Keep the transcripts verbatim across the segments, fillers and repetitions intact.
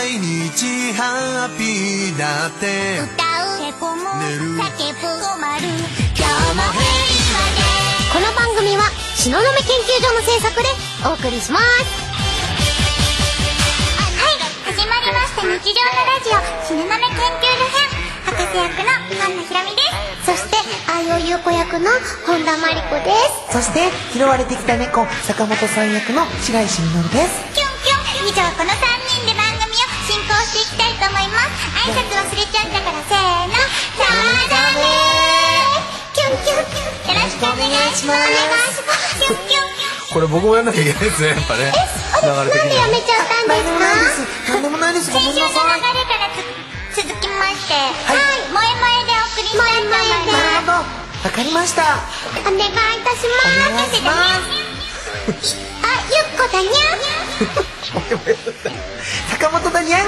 毎日ハッピーだって歌うへこむ寝る叫ぶ困る今日も平和で。 この番組は東雲研究所の制作でお送りします。 はい、始まりました日常のラジオ東雲研究所編。博士役の神野ひろみです。 そしてあいおゆうこ役の本田真理子です。 そして拾われてきた猫坂本さん役の白石みのるです。 キュンキュン。以上このさんにんで番組を進行していきたいと思います。挨拶忘れちゃったからせーの、さあだねー。キュンキュン。よろしくお願いします。お願いします。キュンキュン。 これ僕もやんなきゃいけないですね、やっぱね。 あれなんでやめちゃったんですか？ なんでもないです。ごめんなさい。 先週の流れからつ続きまして、はい、萌え萌えでお送りしたいと思います。 なるほど、わかりました。 お願いいたします。 お願いします。 あ、ゆっこだにゃ坂本だにゃん。 にゃんにゃんにゃんにゃんにゃん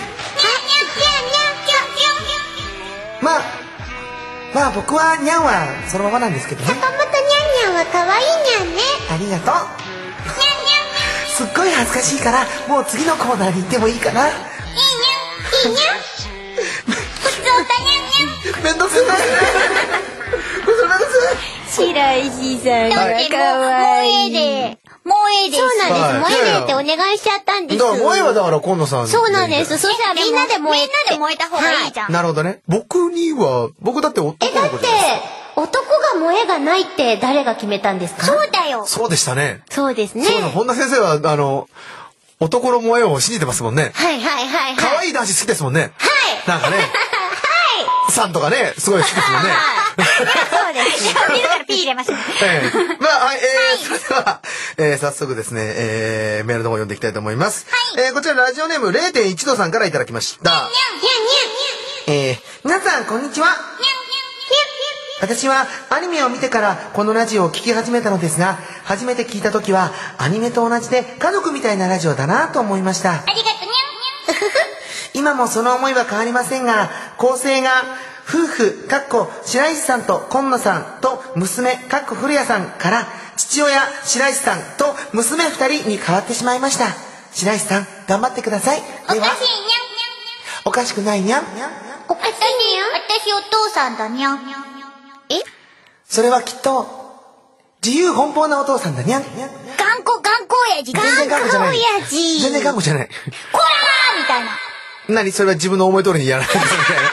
まあまあ僕はにゃんはそのままなんですけどね。 坂本にゃんにゃんは可愛いにゃんね。 ありがとう。すっごい恥ずかしいからもう次のコーナーに行ってもいいかな。 いいにゃんいいにゃん。ふつおたにゃんにゃん。 めんどくさい。嘘なんです。 白石さんだってもう萌えで萌えでそうなんです。 はい萌えでってお願いしちゃったんです。 だから萌えはだから今野さん。 そうなんです。そしたらみんなで萌えって。 みんなで燃えた方がいいじゃん。 なるほどね。僕には、僕だって男え、だっての子じゃないですか。 男が萌えがないって誰が決めたんですか？ そうだよ。 そうでしたね。 そうですね。 そうだ、本田先生は、あの、男の萌えを信じてますもんね。 はいはいはいはい。 可愛い男子好きですもんね。 はい。 なんかね。さんとかね、すごい好きですもんね。 そうですね。 自らピー入れましたね。 ええまあ、はい、えー、それでは、えー、早速ですね、えー、メールの方を読んでいきたいと思います。はい。えー、こちらラジオネーム れいてんいち 度さんからいただきました。 えー、皆さんこんにちは。私はアニメを見てからこのラジオを聴き始めたのですが、初めて聞いた時はアニメと同じで家族みたいなラジオだなと思いました。 ありがとにゃんにゃん。 今もその思いは変わりませんが、構成が夫婦かっこ白石さんと今野さんと娘かっこ古谷さんから父親白石さんと娘ふたりに変わってしまいました。白石さん頑張ってください。ではおかしいにゃんにゃん。 おかしくないにゃん。 おかしいにゃん。 私お父さんだにゃん。 え？ それはきっと自由奔放なお父さんだにゃん。 頑固頑固親父。 全然頑固じゃない。 親父。 全然頑固じゃない。 こらーみたいな。 何それは自分の思い通りにやらないみたいな。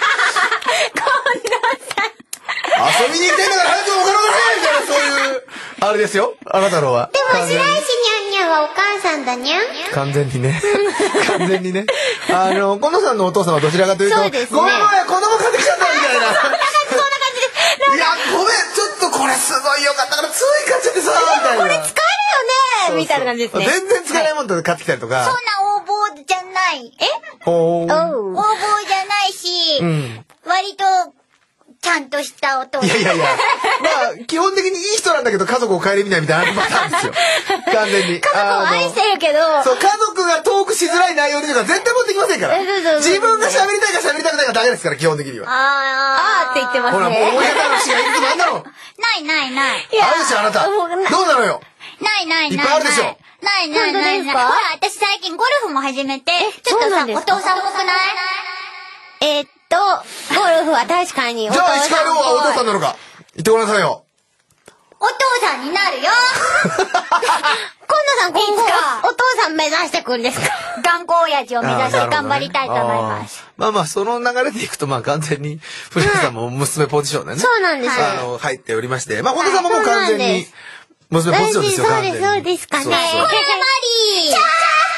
遊びに行きたいんだから早くお金を出せみたいな、そういう、あれですよ。あなたのは。 でも白石にゃんにゃんはお母さんだにゃん。 完全にね。完全にね。あの、今野さんのお父さんはどちらかというと、 そうですねごめんごめん、子供買ってきちゃったみたいな。 そんな感じいや、ごめん、ちょっとこれすごいよかったから、つい買っちゃってさ、みたいな。これ使えるよねみたいな感じですね。 全然使えないもんと買ってきたりとか。 そんな横暴じゃない。えおー。 おう。 横暴じゃないし、 うん。 割と、ちゃんとしたお父さん。 いやいやいや。まあ、基本的にいい人なんだけど、家族を顧みないみたいなパターンですよ。完全に。 家族を愛してるけど。 そう、家族がトークしづらい内容とか絶対持ってきませんから。 そうそうそう自分が喋りたいか喋りたくないかだけですから、基本的には。 あー。 あーって言ってますほら、もうね。 思い当たる節がいくつもあんだろ。 ないないない。 いやあるでしょ、あなた。どもうなうなのよ。 ないないない。 いっぱいあるでしょないないないない。 本当ですかほら、私最近ゴルフも始めて、ちょっとさ、 そうなんですかお父さんっぽくない？ えーっと、ゴルフは確かにお父じゃあ、石川さん遼はお父さんなのか。言ってごらんなさいよ。 お父さんになるよ。 今野さん今後いつかお父さん目指してくんですか？ 頑固親父を目指してあーなるほどね頑張りたいと思います。 あーまあまあ、その流れでいくと、まあ完全に、古谷さんも娘ポジションでね。 そうなんですよ。 あの、入っておりまして。まあ、本田さんももう完全に、娘ポジションですよ、 そう完全に。 ですそうですかね。 そうそうこれはマリー。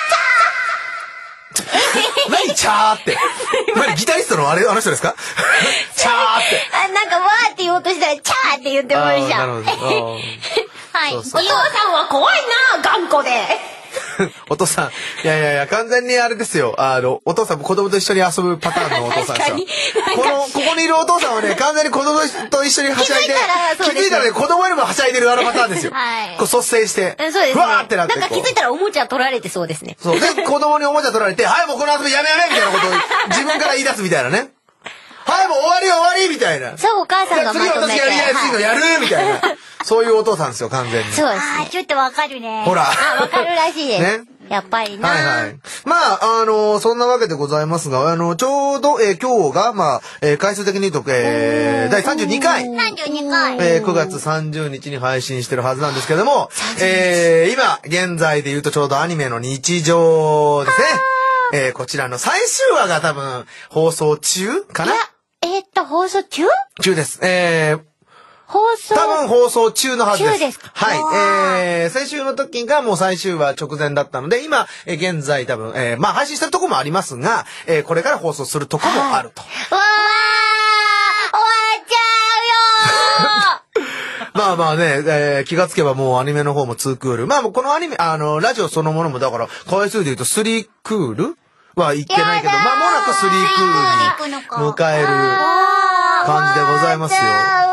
何チャーって。何ギタリストのあれ、あの人ですかチャーって。 あ、なんかわーって言おうとしたら、チャーって言ってました。 あーなるほど。あはい。 そうそうお父さんは怖いな、頑固で。 ーお父さん、いやいやいや、完全にあれですよ。あの、お父さんも子供と一緒に遊ぶパターンのお父さんですよ。この、ここにいるお父さんはね、完全に子供と一緒にはしゃいで、 気づいたらそうです気づいたらね、子供よりもはしゃいでるあのパターンですよ。 はいこう率先して。 そうですね。 ふわーってなってこう。 なんか気づいたらおもちゃ取られてそうですね。 そう。で、子供におもちゃ取られて、はい、もうこの遊びやめやめみたいなことを自分から言い出すみたいなね。はい、もう終わり終わりみたいな。 そう、お母さんがま次とめて。 私やりやすいのやるみたいな。そういうお父さんですよ、完全に。 そうですあー、 ね。 ちょっとわかるね。 ほら。 あ、わかるらしいです。 ね。 やっぱりな。 はいはい。まあ、あのー、そんなわけでございますが、あの、ちょうど、えー、今日が、まあ、えー、回数的に言うと、えー、だいさんじゅうにかい。 さんじゅうにかい。 えー、くがつさんじゅうにちに配信してるはずなんですけども、えー、今、現在で言うとちょうどアニメの日常ですね。えー、こちらの最終話が多分、放送中かな？ いや、えー、っと、放送中？ 中です。えー、 放送多分放送中のはずです。 中ですか？ はい。えー、先週の時がもう最終話直前だったので、今、えー、現在多分、えー、まあ配信してるとこもありますが、えー、これから放送するとこもあると。 わー終わっちゃうよーまあまあね、えー、気がつけばもうアニメの方もツークール。まあもうこのアニメ、あの、ラジオそのものもだから、回数で言うとスリークールはいってないけど、まもなくスリークールに迎える感じでございますよ。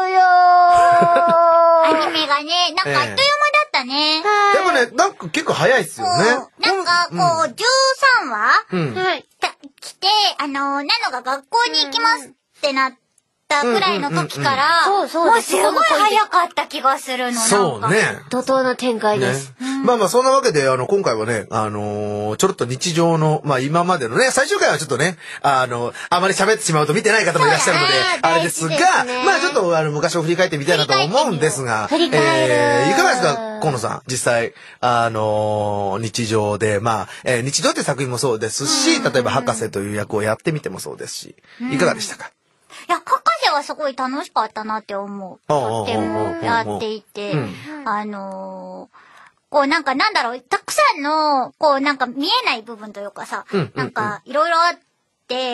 アニメがね、なんかあっという間だったね。 でもね、なんか結構早いっすよね。 なんかこう、じゅうさんわうん。 来て、あの、ナノが学校に行きますってなったくらいの時から、 そうそうもうすごい早かった気がするの。 そうね。 怒涛の展開です。 まあまあ、そんなわけで、あの、今回はね、あのー、ちょろっと日常の、まあ今までのね、最終回はちょっとね、あの、あまり喋ってしまうと見てない方もいらっしゃるので、あれですが、まあちょっと、あの、昔を振り返ってみたいなと思うんですが、えー、いかがですか、河野さん、実際、あのー、日常で、まあ、えー、日常って作品もそうですし、例えば博士という役をやってみてもそうですし、いかがでしたか？ いや、博士はすごい楽しかったなって思う。とってもやっていて、あのー、こうなんかなんだろう、たくさんの、こうなんか見えない部分というかさ、 うんうんうん、 なんかいろいろあって、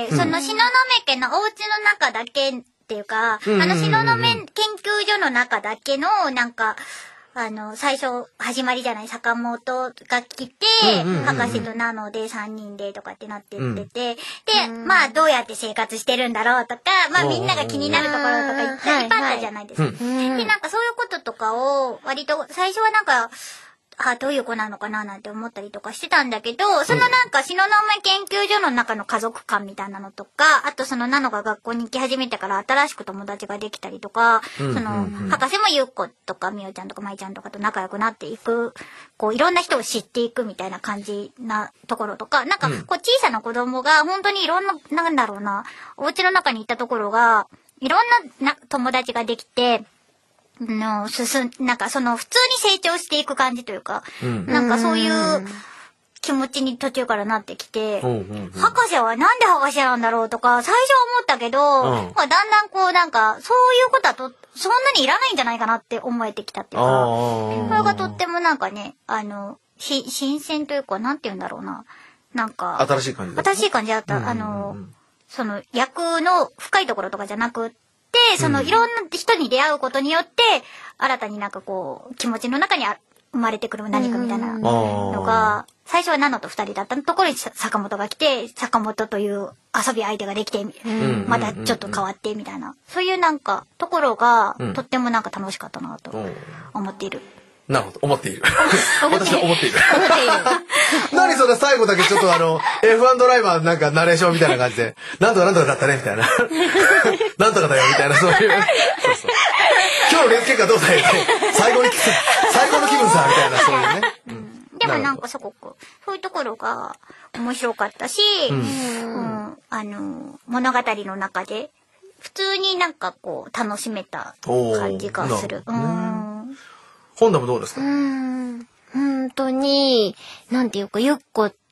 うん、その東雲家のお家の中だけっていうか、うんうんうん、あの東雲研究所の中だけの、なんか、あの、最初、始まりじゃない、坂本が来て、うんうんうんうん、博士とナノでさんにんでとかってなってってて、うん、で、まあ、どうやって生活してるんだろうとか、まあ、みんなが気になるところとかいっぱいあったじゃないですか。で、なんかそういうこととかを、割と、最初はなんか、あ、どういう子なのかななんて思ったりとかしてたんだけど、そのなんか、東雲研究所の中の家族感みたいなのとか、あとそのナノが学校に行き始めてから新しく友達ができたりとか、その、博士もゆうこ、とかみおちゃんとかまいちゃんとかと仲良くなっていく、こういろんな人を知っていくみたいな感じなところとか、なんかこう小さな子供が本当にいろんな、なんだろうな、お家の中に行ったところが、いろんなな友達ができて、の進ん、なんかその普通に成長していく感じというか、うん、なんかそういう気持ちに途中からなってきて、うんうんうん、博士はなんで博士なんだろうとか最初は思ったけど、うん、だんだんこうなんかそういうことはとそんなにいらないんじゃないかなって思えてきたっていうか、それがとってもなんかね、あの、し、新鮮というか、なんて言うんだろうな。なんか、 新しい感じだった。新しい感じだった。うんうんうん、あの、その役の深いところとかじゃなくって、で、そのいろんな人に出会うことによって、新たになんかこう、気持ちの中に生まれてくる何かみたいなのが、最初はナノと二人だったところに坂本が来て、坂本という遊び相手ができて、またちょっと変わってみたいな、そういうなんかところが、とってもなんか楽しかったなと思っている。 なるほど、思っている。私は思っている。何それ最後だけちょっとあの、エフワン ドライバーなんかナレーションみたいな感じで、なんとかなんとかだったね、みたいな。なんとかだよ、みたいな、そういう。そうそう今日のレース結果どうだよって、最後に、最高の気分さ、みたいな、そういうね。うん、 でもなんかすごく、そういうところが面白かったし、うんうん、あの、物語の中で、普通になんかこう、楽しめた感じがする。 本田もどうですか？ うーん、本当に、なんていうか、ゆっこって、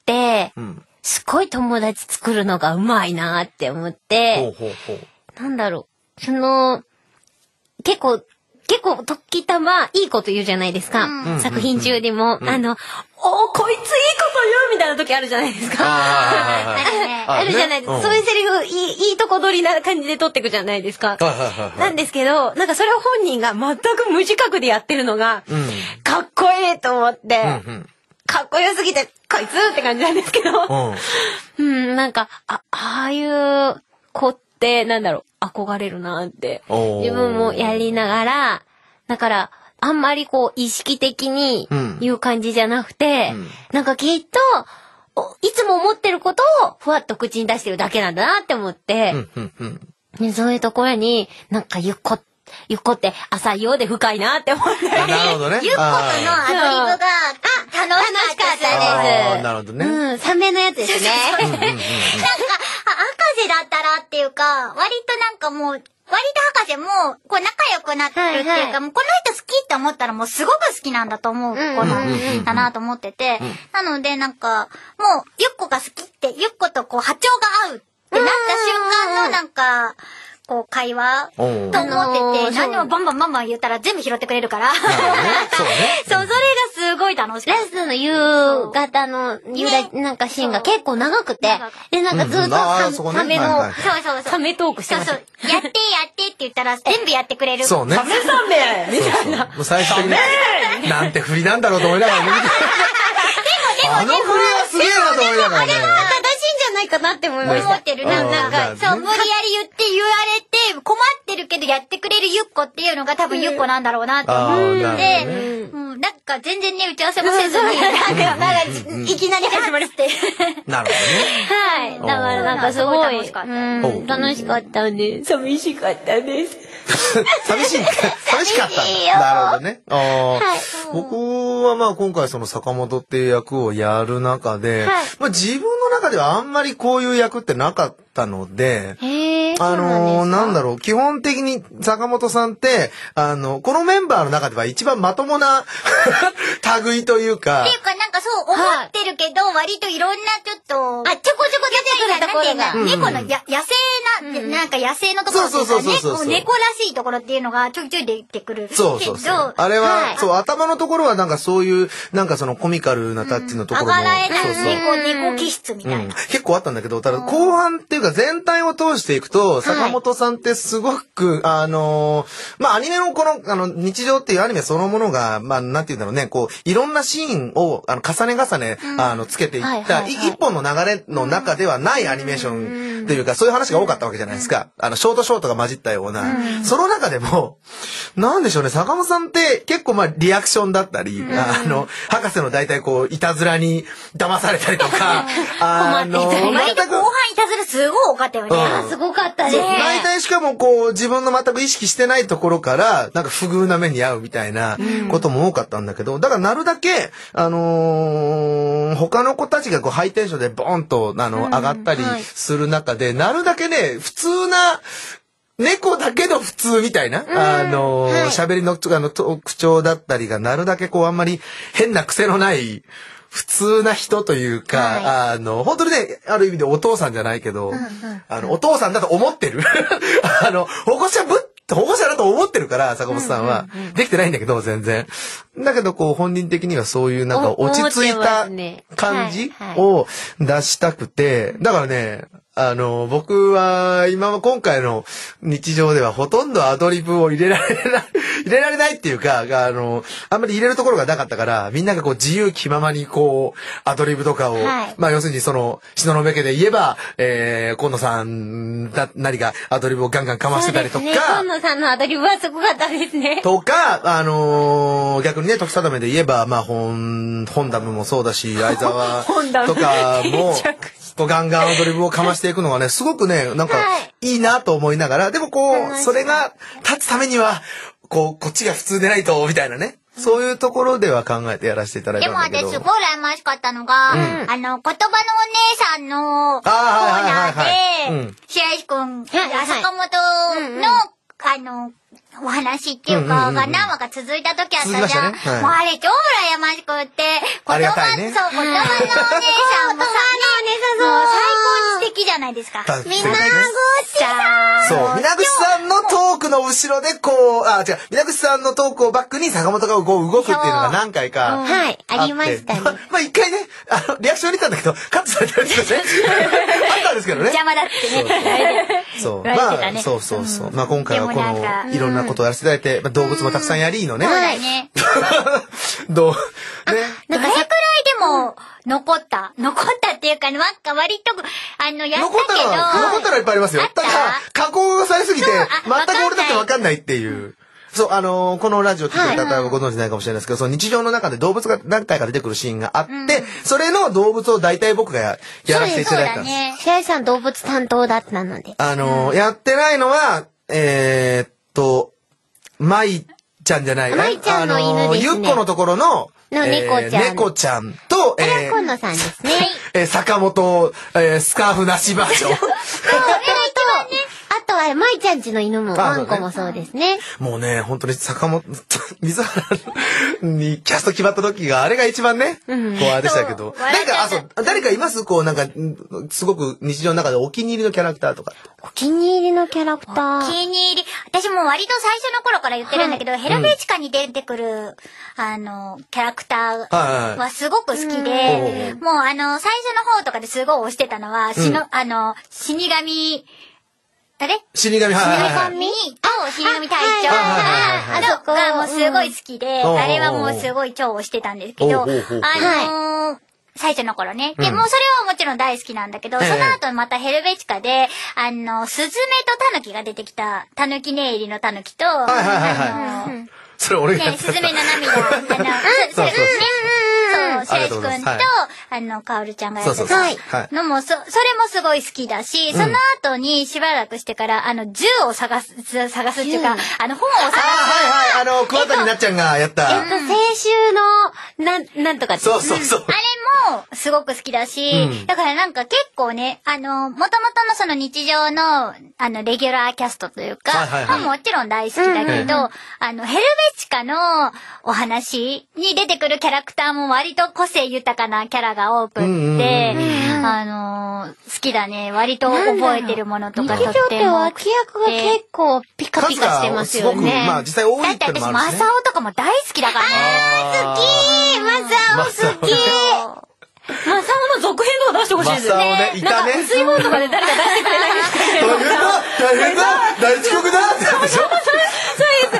うん、すごい友達作るのがうまいなって思って、ほうほうほうなんだろう、その、結構、結構、時たま、いいこと言うじゃないですか。うん、作品中でも、うん、あの、おー、こいついいこと言うみたいな時あるじゃないですか。あ, あるじゃないですか。そういうセリフ、いい、いいとこ取りな感じで取っていくじゃないですか。なんですけど、なんかそれを本人が全く無自覚でやってるのが、うん、かっこいいと思って、うんうん、かっこよすぎて、こいつって感じなんですけど、うん、うん、なんか、あ、ああいう子って、なんだろう、憧れるなって、自分もやりながら、だから、あんまりこう意識的に言う感じじゃなくて、うん、なんかきっと、いつも思ってることをふわっと口に出してるだけなんだなって思って、うんうんうん、でそういうところになんかゆっこ、 ゆっこって浅いようで深いなって思って。 なるほどね。 ゆっことのアドリブが楽しかったです。 なるほどね。 うん、サメのやつですね。 なんか、博士だったらっていうか、割となんかもう、割と博士も、こう仲良くなってるっていうか、はいはい、もうこの人好きって思ったらもうすごく好きなんだと思う子なんだなと思ってて、なのでなんか、もう、ゆっこが好きって、ゆっことこう波長が合うってなった瞬間のなんか、こう会話と思ってて、何をバンバンバンバン言ったら全部拾ってくれるから。そう、それがすごい楽しかった。 ラストの夕方の、夕方なんかシーンが結構長くて、で、なんかずっとサメの、 そうそうそう。 サメトークしてました。 そうそう。やってやってって言ったら全部やってくれる。 そうね。 サメサメみたいな。 もう最終的に、なんて振りなんだろうと思いながら見て。あの振りはすげえなと思いながらね。 ないかなって思いました。 思ってる。なんか、そう、無理やり言って言われて、困ってるけどやってくれるゆっこっていうのが多分ゆっこなんだろうなと思って、うん、なんか全然ね、打ち合わせもせずに、なんか、いきなり始まるって。 なるほどね。はい。だからなんかすごい、楽しかった。楽しかったんで、寂しかったです。 寂しい、寂しかった。なるほどね。僕はまあ今回その坂本っていう役をやる中で、まあ自分の中ではあんまりこういう役ってなかったので、あの、なんだろう、基本的に坂本さんって、あの、このメンバーの中では一番まともな類というか。 っていうかなんかそう思ってるけど、割といろんなちょっと、あ、ちょこちょこ出てくるところが、猫のや野生な、なんか野生のところっていうか、猫らしいところっていうのがちょいちょい出てくる。 そうそうそう。あれは、そう、頭のところはなんかそういう、なんかそのコミカルなタッチのところも。 あがらえない猫、猫気質みたいな。 結構あったんだけど、ただ後半っていうか全体を通していくと、坂本さんってすごく、あの、まあ、アニメのこの、あの、日常っていうアニメそのものが、まあ、なんていうんだろうね、こう、いろんなシーンを、あの、重ね重ね、あの、つけていった、一本の流れの中ではないアニメーションというか、そういう話が多かったわけじゃないですか。あの、ショートショートが混じったような。その中でも、なんでしょうね、坂本さんって結構まあ、リアクションだったり、あの、博士の大体こう、いたずらに騙されたりとか、 あの、割と後半いたずらすごい多かったよね。すごかったね。 大体しかもこう、自分の全く意識してないところから、なんか不遇な目に遭うみたいなことも多かったんだけど、だからなるだけ、あのー、他の子たちがこう、ハイテンションでボーンと、あの、上がったりする中で、なるだけね、普通な、猫だけど普通みたいな、あのー、喋、はい、りの特徴だったりが、なるだけこう、あんまり変な癖のない、普通な人というか、はい、あの、本当にね、ある意味でお父さんじゃないけど、うんうん、あの、お父さんだと思ってる。あの、保護者ぶっ、保護者だと思ってるから、坂本さんは。うんうんうん、できてないんだけど、全然。だけど、こう、本人的にはそういうなんか落ち着いた感じを出したくて、だからね、あの、僕は、今は今回の日常ではほとんどアドリブを入れられない、入れられないっていうか、あの、あんまり入れるところがなかったから、みんながこう自由気ままにこう、アドリブとかを、はい、まあ要するにその、東雲家で言えば、えー、今野さんだ、なりがアドリブをガンガンかましてたりとか。そうですね、 今野さんのアドリブはすごかったですね。 とか、あのー、逆にね、時定めで言えば、まあ、本、本ダムもそうだし、相沢とかも、ガンガンアドリブをかましていくのがね、すごくね、なんか、いいなと思いながら、でもこう、それが立つためには、こう、こっちが普通でないと、みたいなね。そういうところでは考えてやらせていただいたんだけど。 でも私すごい羨ましかったのが、うん、あの、言葉のお姉さんのコーナーで、白石くん、坂本の、あの、お話っていうか、が何話か続いた時あったじゃん。もうあれ超羨ましくって、言葉、そう、言葉のお姉さんもさ、もう最高に素敵じゃないですか。みんなごちそう、皆口さんのトークの後ろでこう、あ、違う、皆口さんのトークをバックに坂本がこう動くっていうのが何回か。 はい、ありましたね。 まあ一回ね、あの、リアクション入れたんだけど、カットされたりしてね。あったんですけどね。 邪魔だってね。 そう、まあ、そうそうそう。まあ今回はこの、いろんなことをやらせていただいて、まあ、動物もたくさんやりーのね。 そうだね。 どう、ね。 なんか、それくらいでも、残った。残ったっていうか、なんか割と、あの、やったけど。残ったら、残ったらいっぱいありますよ。ただ、加工されすぎて、全く俺だってわかんないっていう。そう、あのー、このラジオ聞いてる方はご存知ないかもしれないですけど、その日常の中で動物が何回か出てくるシーンがあって、うん、それの動物を大体僕が や, やらせていただいたんです。 ね、白石さん動物担当だったので。 あのー、やってないのは、えー、っと、 まいちゃんじゃない。 まいちゃんの犬ですね。 ゆっこのところの、 の猫ちゃん。 猫ちゃんと、 えー、今野さんですね。 えー、坂本、えー、スカーフなしバージョン。 あとは、まいちゃんちの犬も、ワンコもそうですね。 もうね、本当に坂本、水原にキャスト決まった時が、あれが一番ね、こうあれでしたけど。なんか、あ、そう、誰かいますこう、なんか、すごく日常の中でお気に入りのキャラクターとか。 お気に入りのキャラクター。 お気に入り。私も割と最初の頃から言ってるんだけど、ヘルベチカに出てくる、あの、キャラクターはすごく好きで、もうあの、最初の方とかですごい推してたのは、しの、あの、死神、あれ死神、はいはいはい。 死神と死神隊長が、がもうすごい好きで、あれはもうすごい超推してたんですけど、あの、最初の頃ね。で、もうそれはもちろん大好きなんだけど、その後またヘルベチカで、あの、スズメとタヌキが出てきた、タヌキネイリのタヌキと、あの、 それ俺がやってた。 スズメの涙、あの、そうそうそう。そう、白石くんと、あの、カオルちゃんがやってたのも、そ、それもすごい好きだし、その後にしばらくしてから、あの、銃を探す、探すっていうか、あの、本を探す。 はいはい、あの、桑谷なっちゃんがやった。 えっと、青春の、なん、なんとかそうそうそう。 あれも、すごく好きだし、だからなんか結構ね、あの、もともとのその日常の、あの、レギュラーキャストというか、もちろん大好きだけど、あの、ヘルベチカのお話に出てくるキャラクターも割と個性豊かなキャラが多くって、あの、好きだね。割と覚えてるものとかとっても。 日常って脇役が結構ピカピカしてますよね。 まあ実際多いってのもあるしね。だって私、マサオとかも大好きだからね。 あー、好きマサオ好きマサオの続編とか出してほしいですね。 マサオね、いたね。 水門とかで誰か出してくれないんですかね。 大変だ大変だ大遅刻だってやつでしょ。 そうです。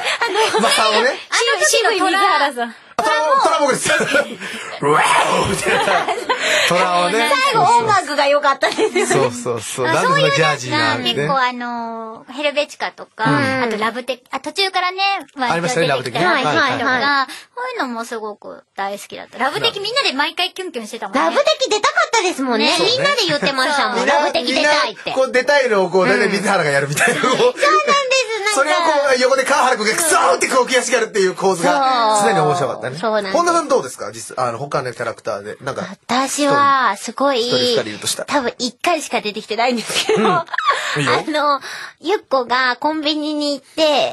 あの、 マサオね。 あの時の水原さん。 トラボです。うわーみたいな。トラをね。 最後音楽が良かったですよね。 そうそうそう。なんでそんなジャージーな結構あの、ヘルベチカとか、あとラブテキ、あ、途中からね、 ありましたね、ラブテキね。 はいはいはい。とか、こういうのもすごく大好きだった。ラブテキみんなで毎回キュンキュンしてたもんね。 ラブテキ出たかったですもんね。みんなで言ってましたもん。ラブテキ出たいって。 こう出たいのをこう、だいたい水原がやるみたいな。そうなんです。それをこう、横で川原くんがクソーってこう悔しがるっていう構図が、常に面白かったね。 そうなんです。 本田さんどうですか実、あの、他のキャラクターで。なんか。 私は、すごい、多分一回しか出てきてないんですけど、あの、ゆっこがコンビニに行って、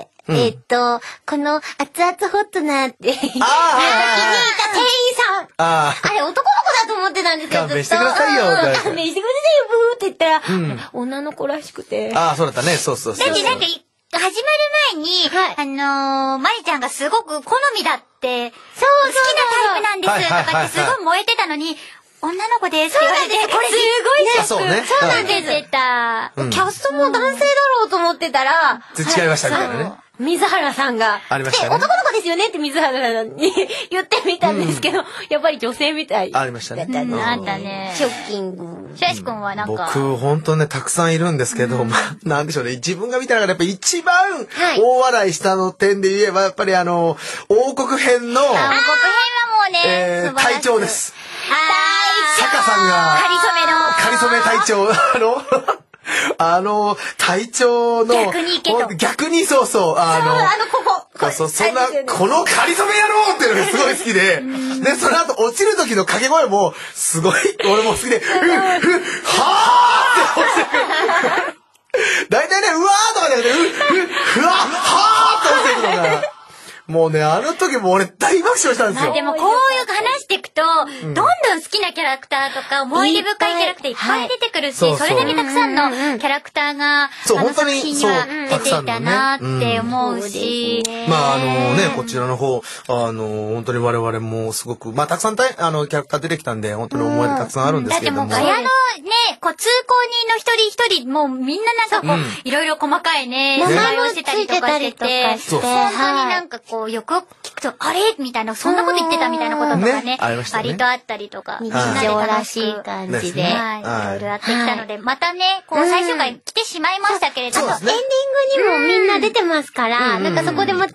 えっと、この熱々ホットなって、気に入った店員さん。あれ男の子だと思ってたんですよ、 勘弁してくださいよ。 勘弁してくださいよ、ブーって言ったら、女の子らしくて。 ああ、そうだったね。そうそうそう。 だってなんか、始まる前に、あの、まりちゃんがすごく好みだって、好きなタイプなんですとかってすごい燃えてたのに、女の子ですって言われて、これすごいショック。 そうね。 そうなんです。出た。 キャストも男性だろうと思ってたら、 違いましたみたいなね。 水原さんが、 ありましたね。 男の子ですよねって水原さんに言ってみたんですけど、やっぱり女性みたい。 ありましたね。 あったね。 ショッキング。 白石くんはなんか。 僕、本当ね、たくさんいるんですけど、まあ、なんでしょうね。自分が見た中でやっぱ一番大笑いしたの点で言えば、やっぱりあの、王国編の、王国編はもうね、 隊長です。 坂さんが、 かりそめの。 かりそめ隊長、あの、あの、隊長の、 逆にけど。 逆にそうそう、あの、 あの、ここ。 そう、そんな、このかりそめ野郎っていうのがすごい好きで、で、その後落ちる時の掛け声も、すごい、俺も好きで、ふ、ふ、はーって落ちてくる。大体ね、うわーとかじゃなくて、ふ、ふ、ふわ、はーって落ちてくるのが、もうね、あの時も俺大爆笑したんですよ。 でもこういう話していくと、どんどん好きなキャラクターとか思い出深いキャラクターいっぱい出てくるし、それだけたくさんのキャラクターが、あの作品には出ていたなって思うし。 まああのね、こちらの方、あの、本当に我々もすごく、まあたくさんたあのキャラクター出てきたんで、本当に思い出たくさんあるんですけども。 だってもうガヤのね、こう通行人の一人一人、もうみんななんかこう、いろいろ細かいね、名前をしてたりとかしてて、本当になんかこう、よく聞くと、あれみたいな、そんなこと言ってたみたいなこととかね、割とあったりとか、 日常らしい感じで、 はい、いろいろやってきたので、またね、こう最終回来てしまいましたけれども、 エンディングにもみんな出てますから、なんかそこでまた、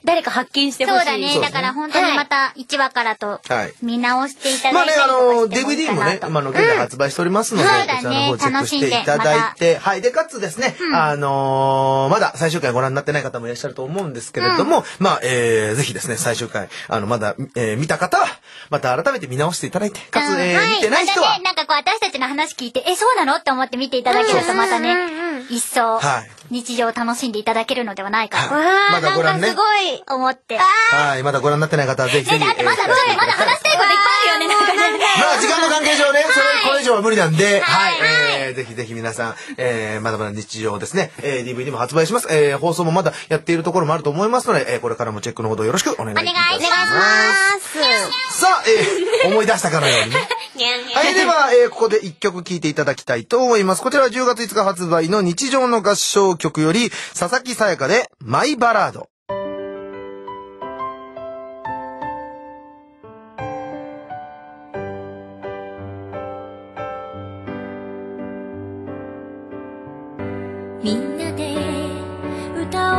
誰か発見してほしい。 そうだね。だから本当にまたいちわからと見直していただいて。 まあね、あの、ディーブイディー もね、まあ、現在発売しておりますので、こちらの方チェックしていただいて、はい。で、かつですね、あの、まだ最終回ご覧になってない方もいらっしゃると思うんですけれども、まあ、えー、ぜひですね、最終回、あの、まだ、えー、見た方は、また改めて見直していただいて、かつ、えー、見てない人は、 なんかこう、私たちの話聞いて、え、そうなのって思って見ていただけると、またね、一層、日常を楽しんでいただけるのではないかと。 まだご覧ね。 すごい思って。 はい、まだご覧になってない方はぜひぜひ。 だってまだ、まだ話したいこといっぱいあるよね、なんかね。 まあ、時間の関係上ね、それ、これ以上は無理なんで、はい、えー、ぜひぜひ皆さん、えー、まだまだ日常ですね、えー、ディーブイディー も発売します。えー、放送もまだやっているところもあると思いますので、えー、これからもチェックのほどよろしくお願いいたします。お願いします。さあ、えー、思い出したかのようにね。はい、では、えー、ここで一曲聴いていただきたいと思います。こちらはじゅうがついつか発売の日常の合唱曲より、佐々木さやかで、マイバラード。 みんなで歌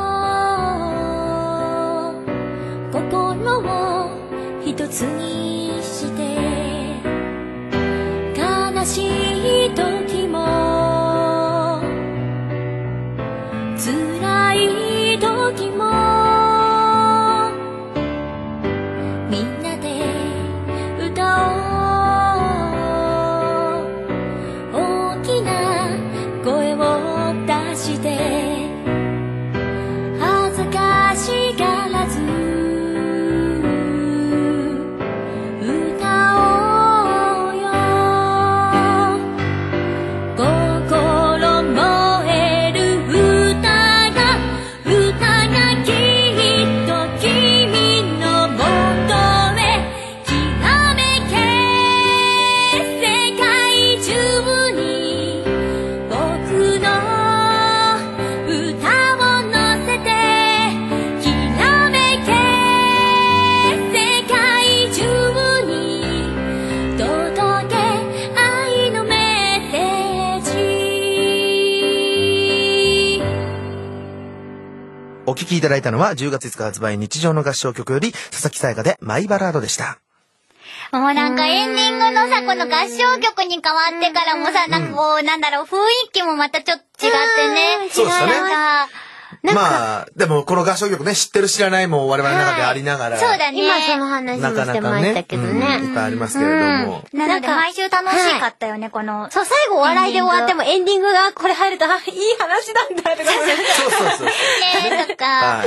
おう、心を一つにして悲しい時も辛い時もみんなで歌おう、大きな声を出して恥ずかしがらず歌おうよ、心燃える歌が歌がきっと君のもとへきらめけ、世界中に僕のお聴きいただいたのはじゅうがついつか発売日常の合唱曲より佐々木さやかでマイバラードでした。 もうなんかエンディングのさ、この合唱曲に変わってからもさ、なんかこう、なんだろう、雰囲気もまたちょっと違ってね。 そうですよね。まあ、でもこの合唱曲ね、知ってる知らないも我々の中でありながら。 そうだね。 今その話もしてましたけどね。 いっぱいありますけれども。 なので毎週楽しかったよね、この。 そう、最後お笑いで終わってもエンディングがこれ入ると、あ、いい話なんだとか。 そうそうそう。 ねとか。 はい。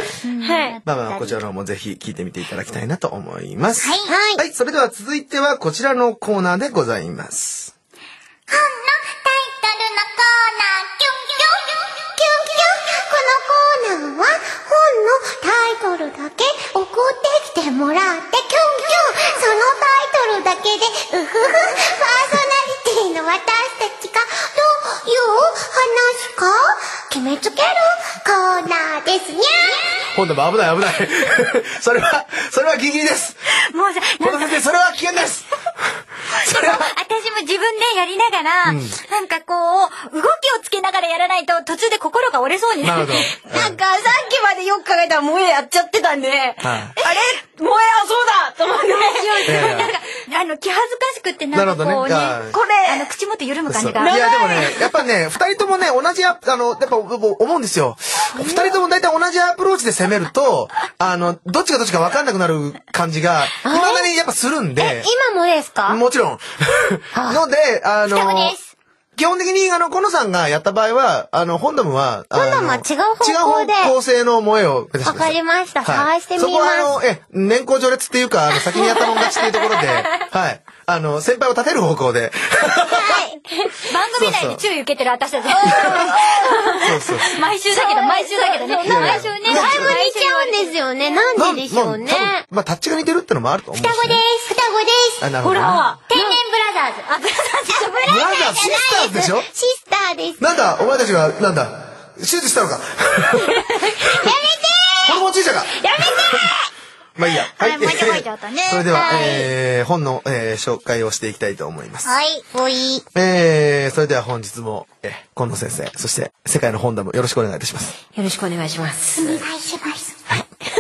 まあまあ、こちらの方もぜひ聞いてみていただきたいなと思います。 はい。 はい。それでは続いてはこちらのコーナーでございます。 本のタイトルのコーナー、キュンキュン。キュンキュン。このコーナーは本のタイトルだけ送ってきてもらって、キュンキュン。そのタイトルだけで、うふふ、パーソナリティの私たちがどういう話か決めつけるコーナーですにゃ。 本でも危ない危ない。それは、それはギリギリです。 もうさ、 この先生、それは危険です。それは。 私も自分でやりながら、うん、なんかこう、動きをつけながらやらないと途中で心が折れそうになる。なるほど。なんかさっきまでよく考えたら萌えやっちゃってたんで、はい、あれ萌えはそうだと思って、なんか、あの、気恥ずかしくってなんかこうね、ねこれ、あの、口元緩む感じが。 いや、でもね、やっぱね、二人ともね、同じあ、あの、やっぱ思うんですよ。二人とも大体同じアプローチで攻めると、あの、どっちがどっちか分かんなくなる感じが、未だにやっぱするんで。 今もですか？ もちろん。ので、あの、基本的に、あの、コノさんがやった場合は、あの、ホンダムは、 ホンダムは違う方向で。 違う方向性の萌えを目指してください。 わかりました。探してみます。 そこは、あの、え、年功序列っていうか、あの、先にやったもん勝ちっていうところで、はい。あの、先輩を立てる方向で。 はい。番組内に注意受けてる私たち。 そうそう。 毎週だけど、毎週だけどね。毎週ね。 だいぶ似ちゃうんですよね。なんででしょうね。 まあ、タッチが似てるってのもあると思う。 双子です。双子です。 あ、なるほど。 ほら。天然ブラザーズ。あ、ブラザーズじゃブラザーズじゃないです。 シスターズでしょ？ シスターです。 なんだ、お前たちが、なんだ、手術したのか。やめてー！ホルモン注射か。 やめてー！ まあいいや。はい。 もうちょいちょっとね。 それでは、えー、本の、えー、紹介をしていきたいと思います。 はい。おい。 えー、それでは本日も、えー、今野先生、そして世界の本田もよろしくお願いいたします。 よろしくお願いします。 お願いします。 はい。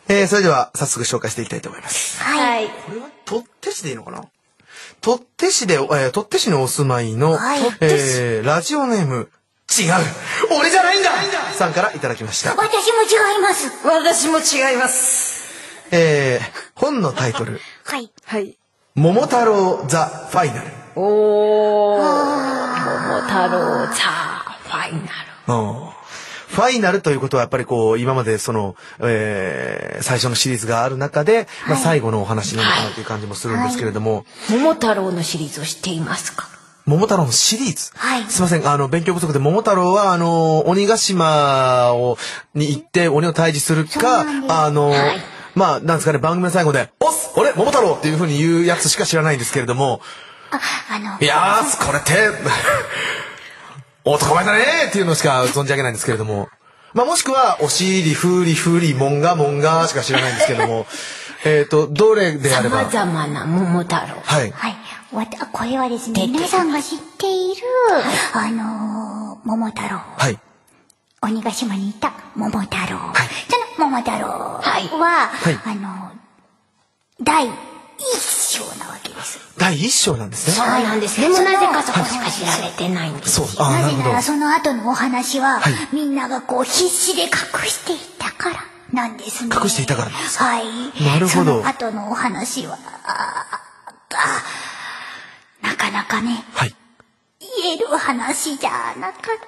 えー、それでは早速紹介していきたいと思います。 はい。 これは取手市でいいのかな？取手市で、えー、取手市のお住まいの、はい、えー、ラジオネーム、違う俺じゃないんださんからいただきました。 私も違います。 私も違います。 えー、本のタイトル。 はい。 はい。 桃太郎ザ・ファイナル。 おー。桃太郎ザ・ファイナル。 ファイナルということはやっぱりこう今までその、えー、最初のシリーズがある中で、はい、まあ、最後のお話なのかなという感じもするんですけれども、 はい、桃太郎のシリーズを知っていますか？ 桃太郎のシリーズ、 はい、 すいません、あの勉強不足で桃太郎はあの鬼ヶ島をに行って鬼を退治するかあの、はい、まあなんですかね、番組の最後で「おっ俺桃太郎!」っていうふうに言うやつしか知らないんですけれども、 ああのいやーこれって男前だねーっていうのしか存じ上げないんですけれども、まあもしくはおしりふりふりもんがもんがしか知らないんですけれどもえっとどれであれば、 さまざまな桃太郎、 はい、 はい、わたこれはですね、皆さんが知っている、はい、あのー、桃太郎、 はい、 鬼ヶ島にいた桃太郎、はい、その桃太郎は、はい、あのー、第一章なわけです。 第一章なんですね。 そうなんです。でもなぜかそこしか知られてないんです。 そう、あ、 なぜならその後のお話は、はい、みんながこう必死で隠していたからなんですね。 隠していたからなんですか。 はい。 なるほど。 その後のお話はああなかなかね、はい、言える話じゃなかったんです。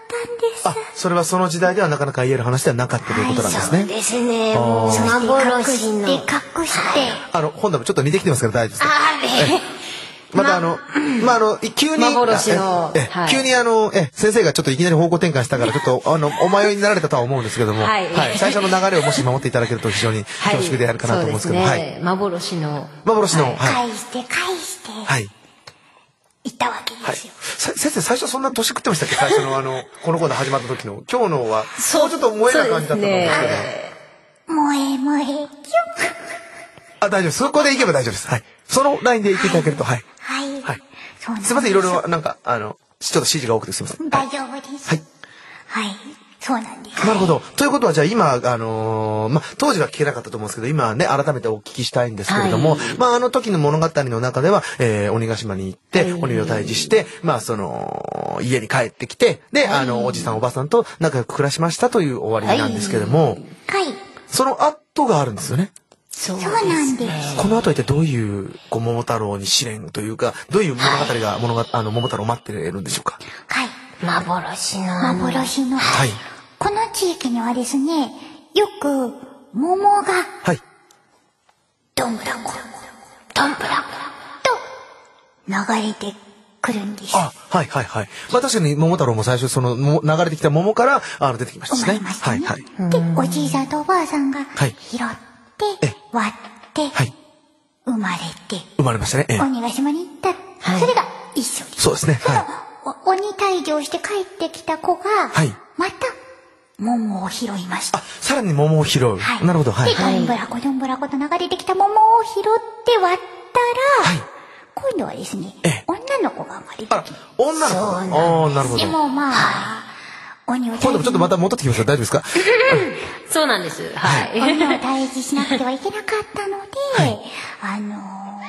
あ、それはその時代ではなかなか言える話ではなかったということなんですね。 はい、そうですね。もう幻の隠して、 あの本田もちょっと似てきてますから大丈夫です。 あれ。 またあの、まああの急に幻のええ急にあのえ先生がちょっといきなり方向転換したからちょっとあのお迷いになられたとは思うんですけども、はい、はい、最初の流れをもし守っていただけると非常に恐縮であるかなと思うんですけど、 はい、幻の幻の、はい、 返して返してはい言ったわけですよ。 はい、先生最初そんな年食ってましたっけ？最初のあのこのコーナー始まった時の今日のはそうちょっと萌えな感じだったと思うんですけど。 萌え萌えキュッ。 あ、大丈夫です。そこで行けば大丈夫です。はい。そのラインで行っていただけると、はい。 はい。はい。 そうなんです。すみません、いろいろ、なんか、あの、ちょっと指示が多くてすみません。 大丈夫です。 はい。 はい。そうなんです。 なるほど。ということは、じゃあ今、あのー、まあ、当時は聞けなかったと思うんですけど、今ね、改めてお聞きしたいんですけれども、はい、まあ、あの時の物語の中では、えー、鬼ヶ島に行って、鬼を退治して、まあ、その、家に帰ってきて、で、あの、おじさんおばさんと仲良く暮らしましたという終わりなんですけれども、 はい。 その後があるんですよね。 そうなんです。 この後一体どういうこう桃太郎に試練というかどういう物語が、はい、物があの桃太郎を待っているんでしょうか。 はい。 幻の幻の。 はい。 この地域にはですね、よく桃がはいどんぶらこどんぶらこと流れてくるんです。 あ、はいはいはい。まあ確かに桃太郎も最初その流れてきた桃からあの出てきましたね。 生まれましたね。 はいはい。 でおじいさんとおばあさんが拾って。で割って、はい、生まれて生まれましたね、ええ、 鬼ヶ島に行った、はい、それが一緒です。 そうですね、はい、 その鬼退治をして帰ってきた子が、はい、また桃を拾いました。 あ、さらに桃を拾う、はい、なるほど、はい、 でどんぶらこどんぶらこと流れてきた桃を拾って割ったら、はい、今度はですね、ええ、女の子が生まれてあ女の子ああなるほど。 でもまあ、はい、鬼を今度もちょっとまた戻ってきますか？大丈夫ですか？ そうなんです。はい。 鬼を退治しなくてはいけなかったので、はい、あのー、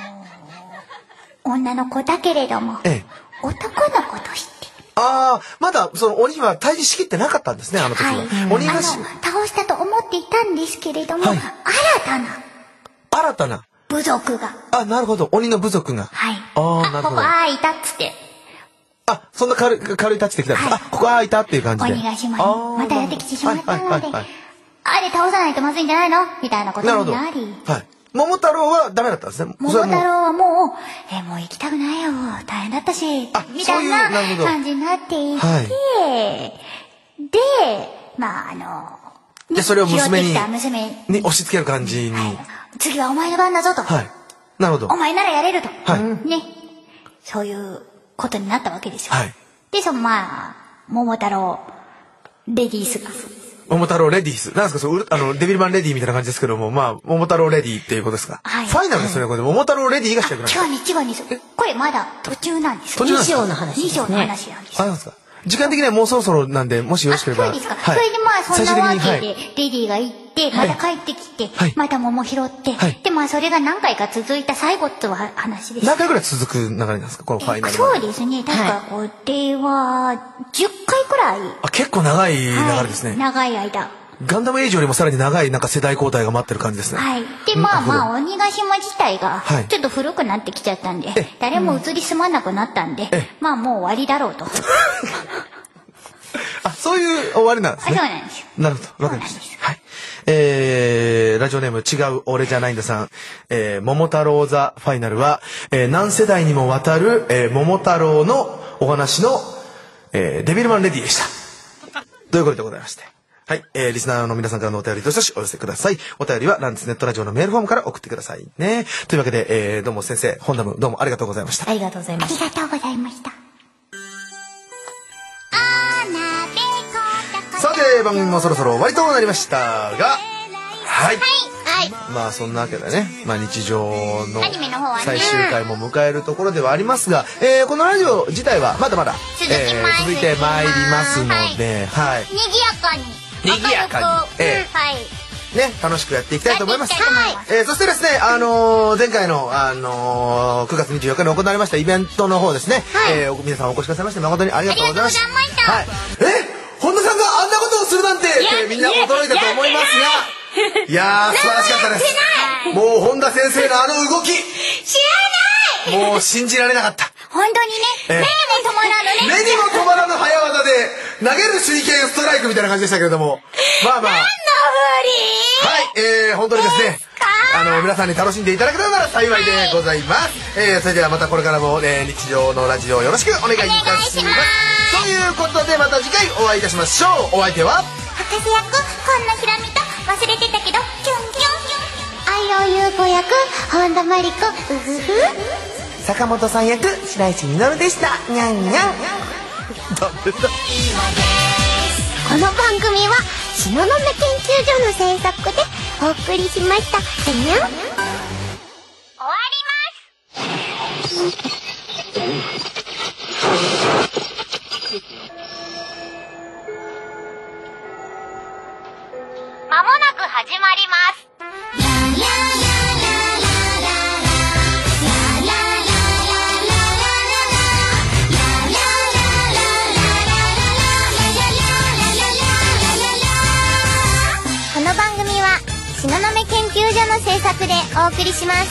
女の子だけれども、ええ、男の子として。 ああ、まだその鬼は退治しきってなかったんですね、あの時は。はい、鬼がし倒したと思っていたんですけれども、はい、新たな。 新たな。 部族が。 あ、なるほど。鬼の部族が。 はい。 ああ、なるほど。 ここあーいたっつって。 あ、そんな軽い、軽いタッチできたんですか？はい、あ、ここあいたっていう感じで。 鬼ヶ島にまたやってきてしまったので、あれ倒さないとまずいんじゃないのみたいなことになり。 はい。桃太郎はダメだったんですね。 桃太郎はもう、え、もう行きたくないよ。大変だったし、みたいな感じになっていて、はい、で、まああの、 で、それを娘に、 娘に押し付ける感じに、はい。 次はお前の番だぞと。 はい。なるほど。 お前ならやれると。 はい。 ね。そういうことになったわけですよ。 はい。 で、そのまあ、桃太郎、レディースが。 桃太郎レディース。なんですか、そう、あの、デビルマンレディーみたいな感じですけども、まあ、桃太郎レディーっていうことですか。はい。ファイナルですよね、これ。桃太郎レディーが主役なんですか。 違うに違うんです。これまだ途中なんです。 途中なんですか。 に章の話ですね。に章の話なんです。 あ、なんですか。 時間的にはもうそろそろなんで、もしよろしければ。 そうですか。それでまあ、そんなわけで、レディーが行って、また帰ってきて、また桃拾って、で、まあ、それが何回か続いた最後って話です。 何回ぐらい続く流れなんですか、このファイナル。 そうですね。確か、これは、じゅっかいくらい。 あ、結構長い流れですね。 長い間。 ガンダムエイジよりもさらに長いなんか世代交代が待ってる感じですね。 はい。で、まあまあ、鬼ヶ島自体が、ちょっと古くなってきちゃったんで、誰も移り住まなくなったんで、まあもう終わりだろうと。 あ、そういう終わりなんですね。 そうなんですよ。 なるほど。わかりました。はい。えー、ラジオネーム違う俺じゃないんださん、えー、桃太郎ザファイナルは、えー、何世代にもわたる、えー、桃太郎のお話の、えー、デビルマンレディでした。ということでございまして。はい。えー、リスナーの皆さんからのお便りどしどしお寄せください。お便りはランツネットラジオのメールフォームから送ってくださいね。というわけで、えー、どうも先生、本ダムどうもありがとうございました。 ありがとうございました。 ありがとうございました。 さて、番組もそろそろ終わりとなりましたが、はい。 はい。 まあそんなわけでね、まあ日常の最終回も迎えるところではありますが、えー、このラジオ自体はまだまだ続きます、 えー、続いてまいりますので、はい。 賑やかに。 賑やかに。えー、 はい。 ね、楽しくやっていきたいと思います。 はい。 えー、そしてですね、あのー、前回の、あのー、くがつにじゅうよっかに行われましたイベントの方ですね、はい、えー、皆さんお越しくださいまして誠にありがとうございました。 ありがとうございました。 はい。え本田さんがあんなことをするなんてってみんな驚いたと思いますが、いやー、素晴らしかったです。もう本田先生のあの動き。 知らない。 もう信じられなかった。 本当にね、目にも止まらぬね。 目にも止まらぬ早技で投げる手裏剣ストライクみたいな感じでしたけれども。まあまあ。 何のはい、えー、本当にですね。あの、皆さんに楽しんでいただけたなら幸いでございます。えー、それではまたこれからも、えー、日常のラジオをよろしくお願いいたします。ということでまた次回お会いいたしましょう。お相手は博士役、こんなひらみと忘れてたけど、キュンキュン。あいおゆうこ役、本田真理子、うふふ。 坂本さん役、白石稔でした。にゃんにゃん。 ダメだ。 この番組は東雲研究所の制作でお送りしました。にゃん。終わります。まもなく始まります。この番組は東雲研究所の制作でお送りします。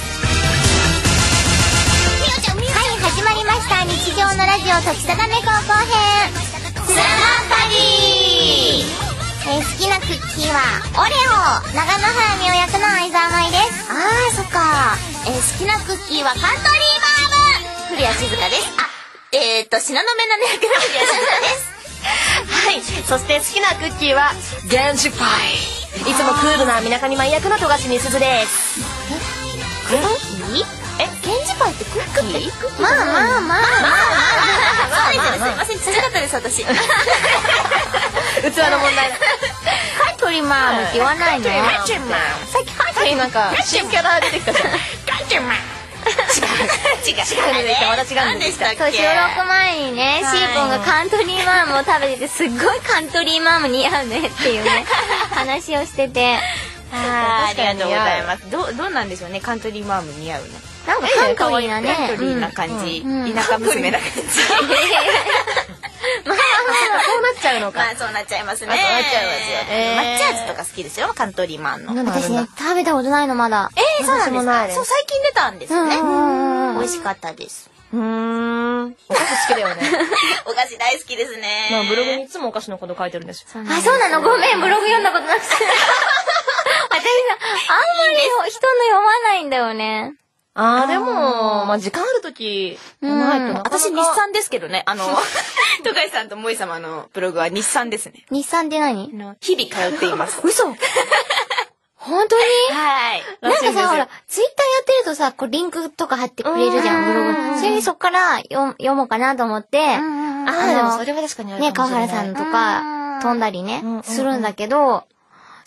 はい、始まりました。日常のラジオ時定め高校編スラマッパリー。えー、好きなクッキーはオレオ。長野原美桜役の相沢舞です。あー、そっか。えー、好きなクッキーはカントリーマーム。古谷静香です。あ、えーっと東雲七音役の古谷静香です。 はい、そして好きなクッキーはゲンジパイ。いつもクールなみなかみ舞役の富樫美鈴です。 クッキー？え、ゲンジパイってクッキー？まあまあまあまあまあまあまあ。すいません、強かったです私。器の問題。 カントリーマームって言わないの？さっきカントリーなんか新キャラ出てきたじゃん。カントリーマーム。違う違う違う。また違うんでしたっけ？ そう、収録前にね、シーポンがカントリーマームを食べてて、すっごいカントリーマーム似合うねっていうね話をしてて。 ありがとうございます。どうどうなんでしょうね、カントリーマーム似合うの。 なんかカントリーなね、 カントリーな感じ、田舎娘な感じ。まあそうなっちゃうのか。まあそうなっちゃいますね。そうなっちゃいますよ。抹茶味とか好きですよ、カントリーマンの。 私ね、食べたことないのまだ。 えー、そうなんですか。そう、最近出たんですよね。 美味しかったです。 うーん。お菓子好きだよね。 お菓子大好きですね。 まあブログにいつもお菓子のこと書いてるんですよ。 あ、そうなの？ごめん、ブログ読んだことなくて。私さ、あんまり人の読まないんだよね。 あー、でも、まあ時間あるとき、私日産ですけどね。あの、戸貝さんと萌様のブログは日産ですね。 日産って何？ 日々通っています。 嘘？本当に？ はい。 なんかさ、ほら、ツイッターやってるとさ、こうリンクとか貼ってくれるじゃん、ブログ。それにそっから読読もうかなと思って、ああ、でもそれは確かにあるかもしれない。 ね、川原さんとか飛んだりね、するんだけど、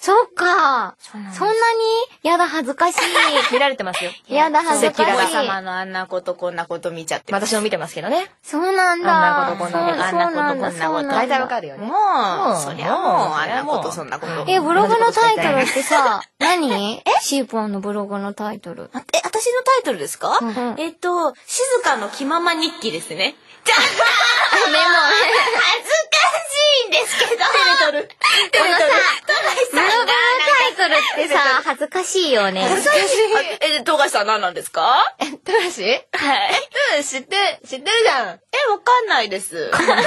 そっか。そんなにやだ、恥ずかしい。 見られてますよ。 やだ、恥ずかしい。 関ヶ様のあんなことこんなこと見ちゃって。私も見てますけどね。 そうなんだ。 あんなことこんなこと。 あんなことこんなこと。 大体わかるよね。もう、そりゃもう、あんなことそんなこと。 え、ブログのタイトルってさ、何えシーポンのブログのタイトル。 え、私のタイトルですか？えっと、静かの気まま日記ですね。じゃあ、でも、恥ずかしいんですけど。テレトル。 このさ、ブログのタイトルってさ、恥ずかしいよね。 恥ずかしい。え、富樫さん何なんですか？ え、富樫？はい。 富樫知って、知ってるじゃん。え、わかんないです。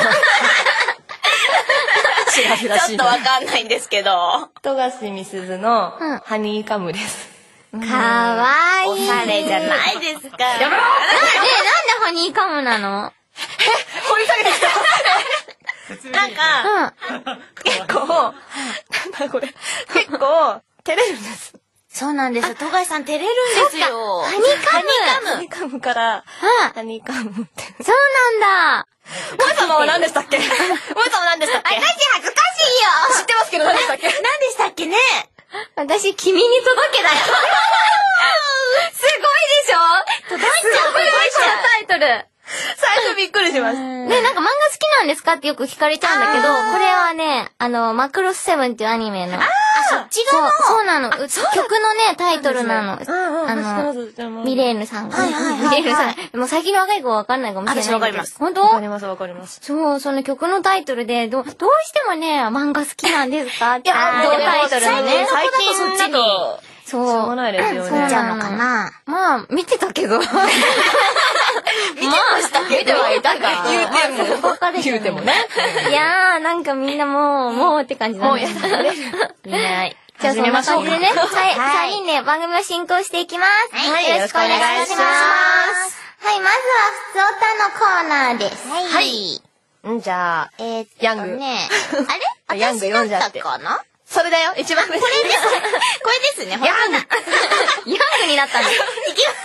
ちょっとわかんないんですけど。富樫みすずのハニーカムです。 かわいい。 おしゃれじゃないですか。やめろ！ え、なんでハニーカムなの？ え、掘り下げてきた。なんか、結構、なんだこれ、結構、照れるんです。そうなんです。富樫さん照れるんですよ。 ハニーカム。 ハニーカムから、ハニーカムって。 そうなんだ。 萌え様は何でしたっけ？萌え様は何でしたっけ？ 私恥ずかしいよ。 知ってますけど何でしたっけ？何でしたっけね？ 私、君に届けだよ。すごいでしょ？届いちゃう、届いちゃう。タイトル。 最初びっくりします。 ね、なんか漫画好きなんですかってよく聞かれちゃうんだけど、これはね、あの、マクロスセブンっていうアニメの。あそっち側のそうなの。曲のね、タイトルなの。あの、ミレーヌさんが。ミレーヌさん。もう最近の若い子はわかんないかもしれない。 私わかります。 本当？ わかります、わかります。 そう、その曲のタイトルで、ど、どうしてもね、漫画好きなんですかって。 いや、 タイトルのね。 最近そっちに。 そう。 しょうがないですよね。 そうちゃうのかな。まあ、見てたけど。見てましたけど。見てはいたか。言うても。言うてもね。 いやー、なんかみんなもう、もうって感じだね。もうやだね。見ない。じゃあそんな感じでね、はい、さんにんで番組を進行していきます。 はい、よろしくお願いします。 はい、まずは、ふつおたのコーナーです。 はい。んじゃあ、 えーっヤング。 とね、あれヤング読んじゃって。 かな？ それだよ、一番目。 これです。これですね、ヤング。ヤングになったんです。いきます。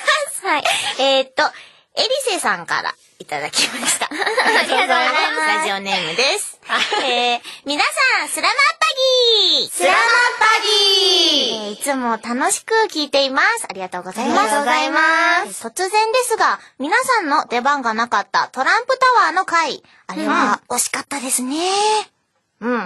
はい。えーっと、エリセさんからいただきました。ありがとうございます。ラジオネームです。えー、皆さん、スラマッパギースラマッパギー、えー、いつも楽しく聞いています。ありがとうございます。ありがとうございます。突然ですが、皆さんの出番がなかったトランプタワーの回、あれは惜しかったですね。うん。うん。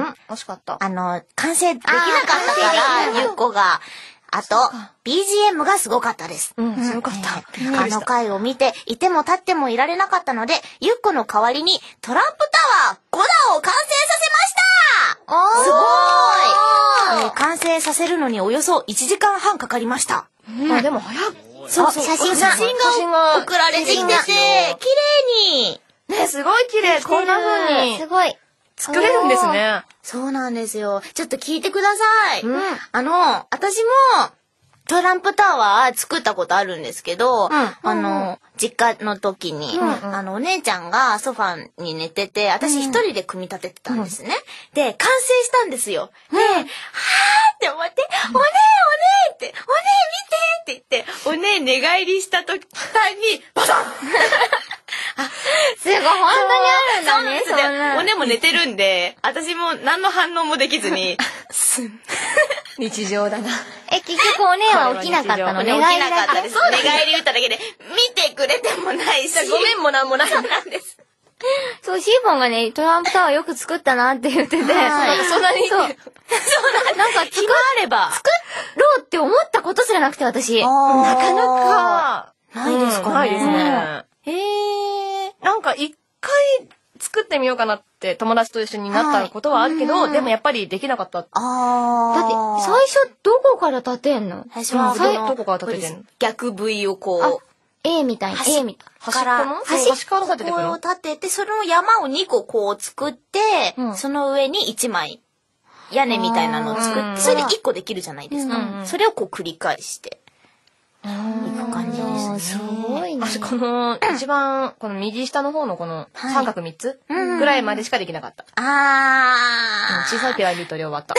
惜しかった。 あの、完成できなかったから、ゆっこが。あと、ビージーエム がすごかったです。 うん、すごかった。 あの回を見て、いても立ってもいられなかったので、ゆっこの代わりにトランプタワーごだんを完成させましたすごーい、えー、完成させるのにおよそいちじかんはんかかりました。 うん、あ、でも早く。 そうそう、写真が、写真が送られてきてて、綺麗に。 ね、すごい綺麗。こんな風に。 すごい。 作れるんですね。 そうなんですよ。ちょっと聞いてください。うん、あの、私もトランプタワー作ったことあるんですけど、うん、あの、実家の時に、うん、あの、お姉ちゃんがソファに寝てて、私一人で組み立ててたんですね。うん、で、完成したんですよ。で、うん、はーって思って、おねえおねえって、おねえ見てって言って、おねえ寝返りした時に、バサンあ、すごい、本当にあるんだね、そんな。 おねも寝てるんで、私も何の反応もできずに、日常だな。 え、結局おねは起きなかったの？ 寝返りなかったです。寝返り打っただけで、見てくれてもないし、ごめんもなんもないなんです。 そう、シーボンがね、トランプタワーよく作ったなって言ってて、そんなに、そう、なんか作れば、作ろうって思ったことすらなくて、私。 なかなか、 ないですかね。 ないですね。へー。なんか一回作ってみようかなって友達と一緒になったことはあるけど、でもやっぱりできなかった。 あー。だって、最初どこから立てんの？ 最初はどこから立ててんの？逆 V をこう。 A みたいな。A みたいな。 端っこの端から立ててくるの？ こう立てて、その山をにここう作って、その上にいちまい屋根みたいなのを作って、それでいっこできるじゃないですか。それをこう繰り返して。いく感じですね。 すごいね。この、一番、この右下の方のこの三角みっつぐらいまでしかできなかった。 あー。小さいピラミッドで終わった。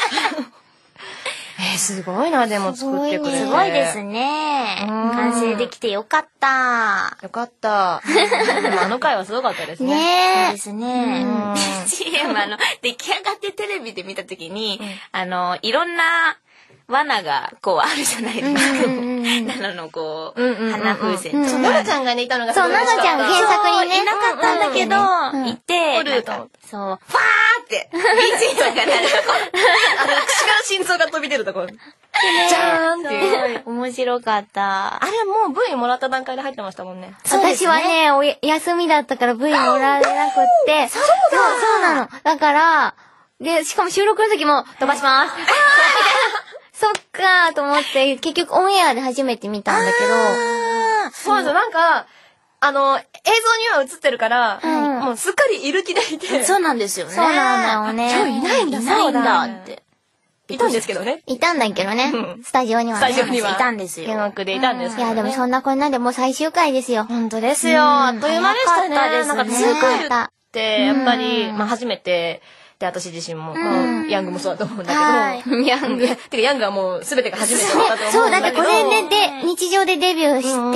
えー、すごいな、でも作ってくれて。 すごいですね。完成できてよかった。 よかった。でもあの回はすごかったですね。 ねえ。ですね。ビージーエでもあの、出来上がってテレビで見たときに、あの、いろんな、罠がこうあるじゃないですか。なののこう、花風船とか。 ななちゃんがね、いたのがそう、ななちゃん原作にね。 いなかったんだけど、いて、 ルート。 そう、ファーって、ビージーとかなるとこ。 あの、口から心臓が飛び出るとこ。じゃーんっていう。 面白かった。 あれもう ブイ もらった段階で入ってましたもんね。 私はね、お休みだったから ブイ もらえなくって。そうそうなの。だから、で、しかも収録の時も飛ばします。そっかーと思って、結局オンエアで初めて見たんだけど。 そうですよ、なんか、あの、映像には映ってるから、もうすっかりいる気でいて。 そうなんですよね。 そうなんだよね。 今日いないんだ、 いないんだって。 いたんですけどね。 いたんだけどね。スタジオにはね。 スタジオには。 いたんですよ。 見学でいたんですけど。 いや、でもそんなこんなでもう最終回ですよ。 本当ですよ。あっという間でしたね。なんかにかいって、やっぱり、まあ初めて、で、私自身も、まあ、ヤングもそうだと思うんだけど、ヤング、てかヤングはもう全てが初めてだったと思うんだけど。 そう、だってこれで、で、日常でデビューして、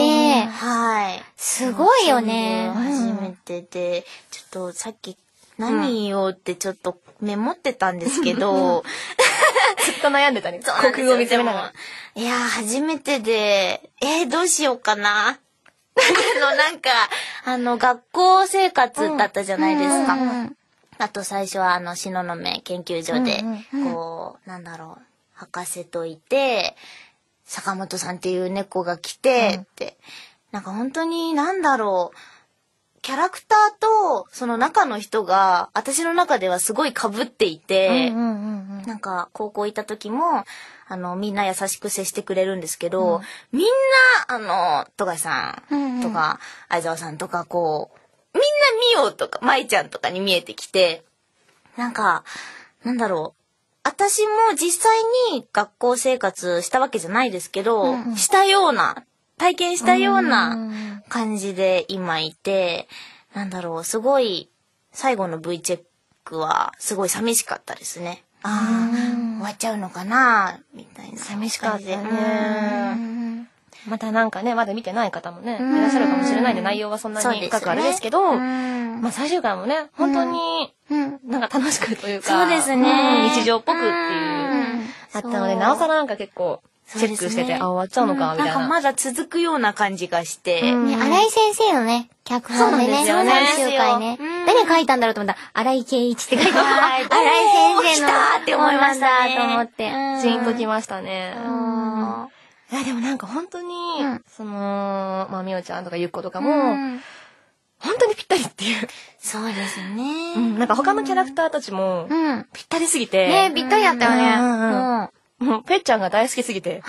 はい。 すごいよね。 初めてで、ちょっとさっき何言おうってちょっとメモってたんですけど、 ずっと悩んでたね。国語を見つめながら。 いやー、初めてで、えー、どうしようかな。あの、なんか、あの、学校生活だったじゃないですか。あと最初はあの、東雲研究所で、こう、なんだろう、博士といて、坂本さんっていう猫が来て、って、なんか本当になんだろう、キャラクターとその中の人が私の中ではすごい被っていて、なんか高校行った時もあのみんな優しく接してくれるんですけど、うん、みんなあの富樫さんとか、うんうん、相沢さんとかこうみんなミオとか舞ちゃんとかに見えてきて、なんかなんだろう、私も実際に学校生活したわけじゃないですけど、うんうん、したような体験したような感じで今いて、なんだろう、すごい最後の V チェックはすごい寂しかったですね。ああ、終わっちゃうのかなみたいな。 寂しかったね。またなんかね、まだ見てない方もね、いらっしゃるかもしれないんで、内容はそんなに深くあれですけど、まあ最終回もね、本当になんか楽しくというか、 そうですね。 日常っぽくっていう、あったので、なおさらなんか結構、チェックしてて、ね、あ、終わっちゃうのか、みたいな。 なんかまだ続くような感じがして。 ね、荒井先生のね、脚本でね、最終回ね。誰書いたんだろうと思ったら、荒井圭一って書いてある。荒井先生の。 来たって思いましたね。 と思って。 ジーンときましたね。いや、でもなんか本当に、その、まあ、みおちゃんとかゆっことかも、本当にぴったりっていう。 そうですね。 なんか他のキャラクターたちも、ぴったりすぎて。 ね、ぴったりだったよね。 もう、ぺっちゃんが大好きすぎて。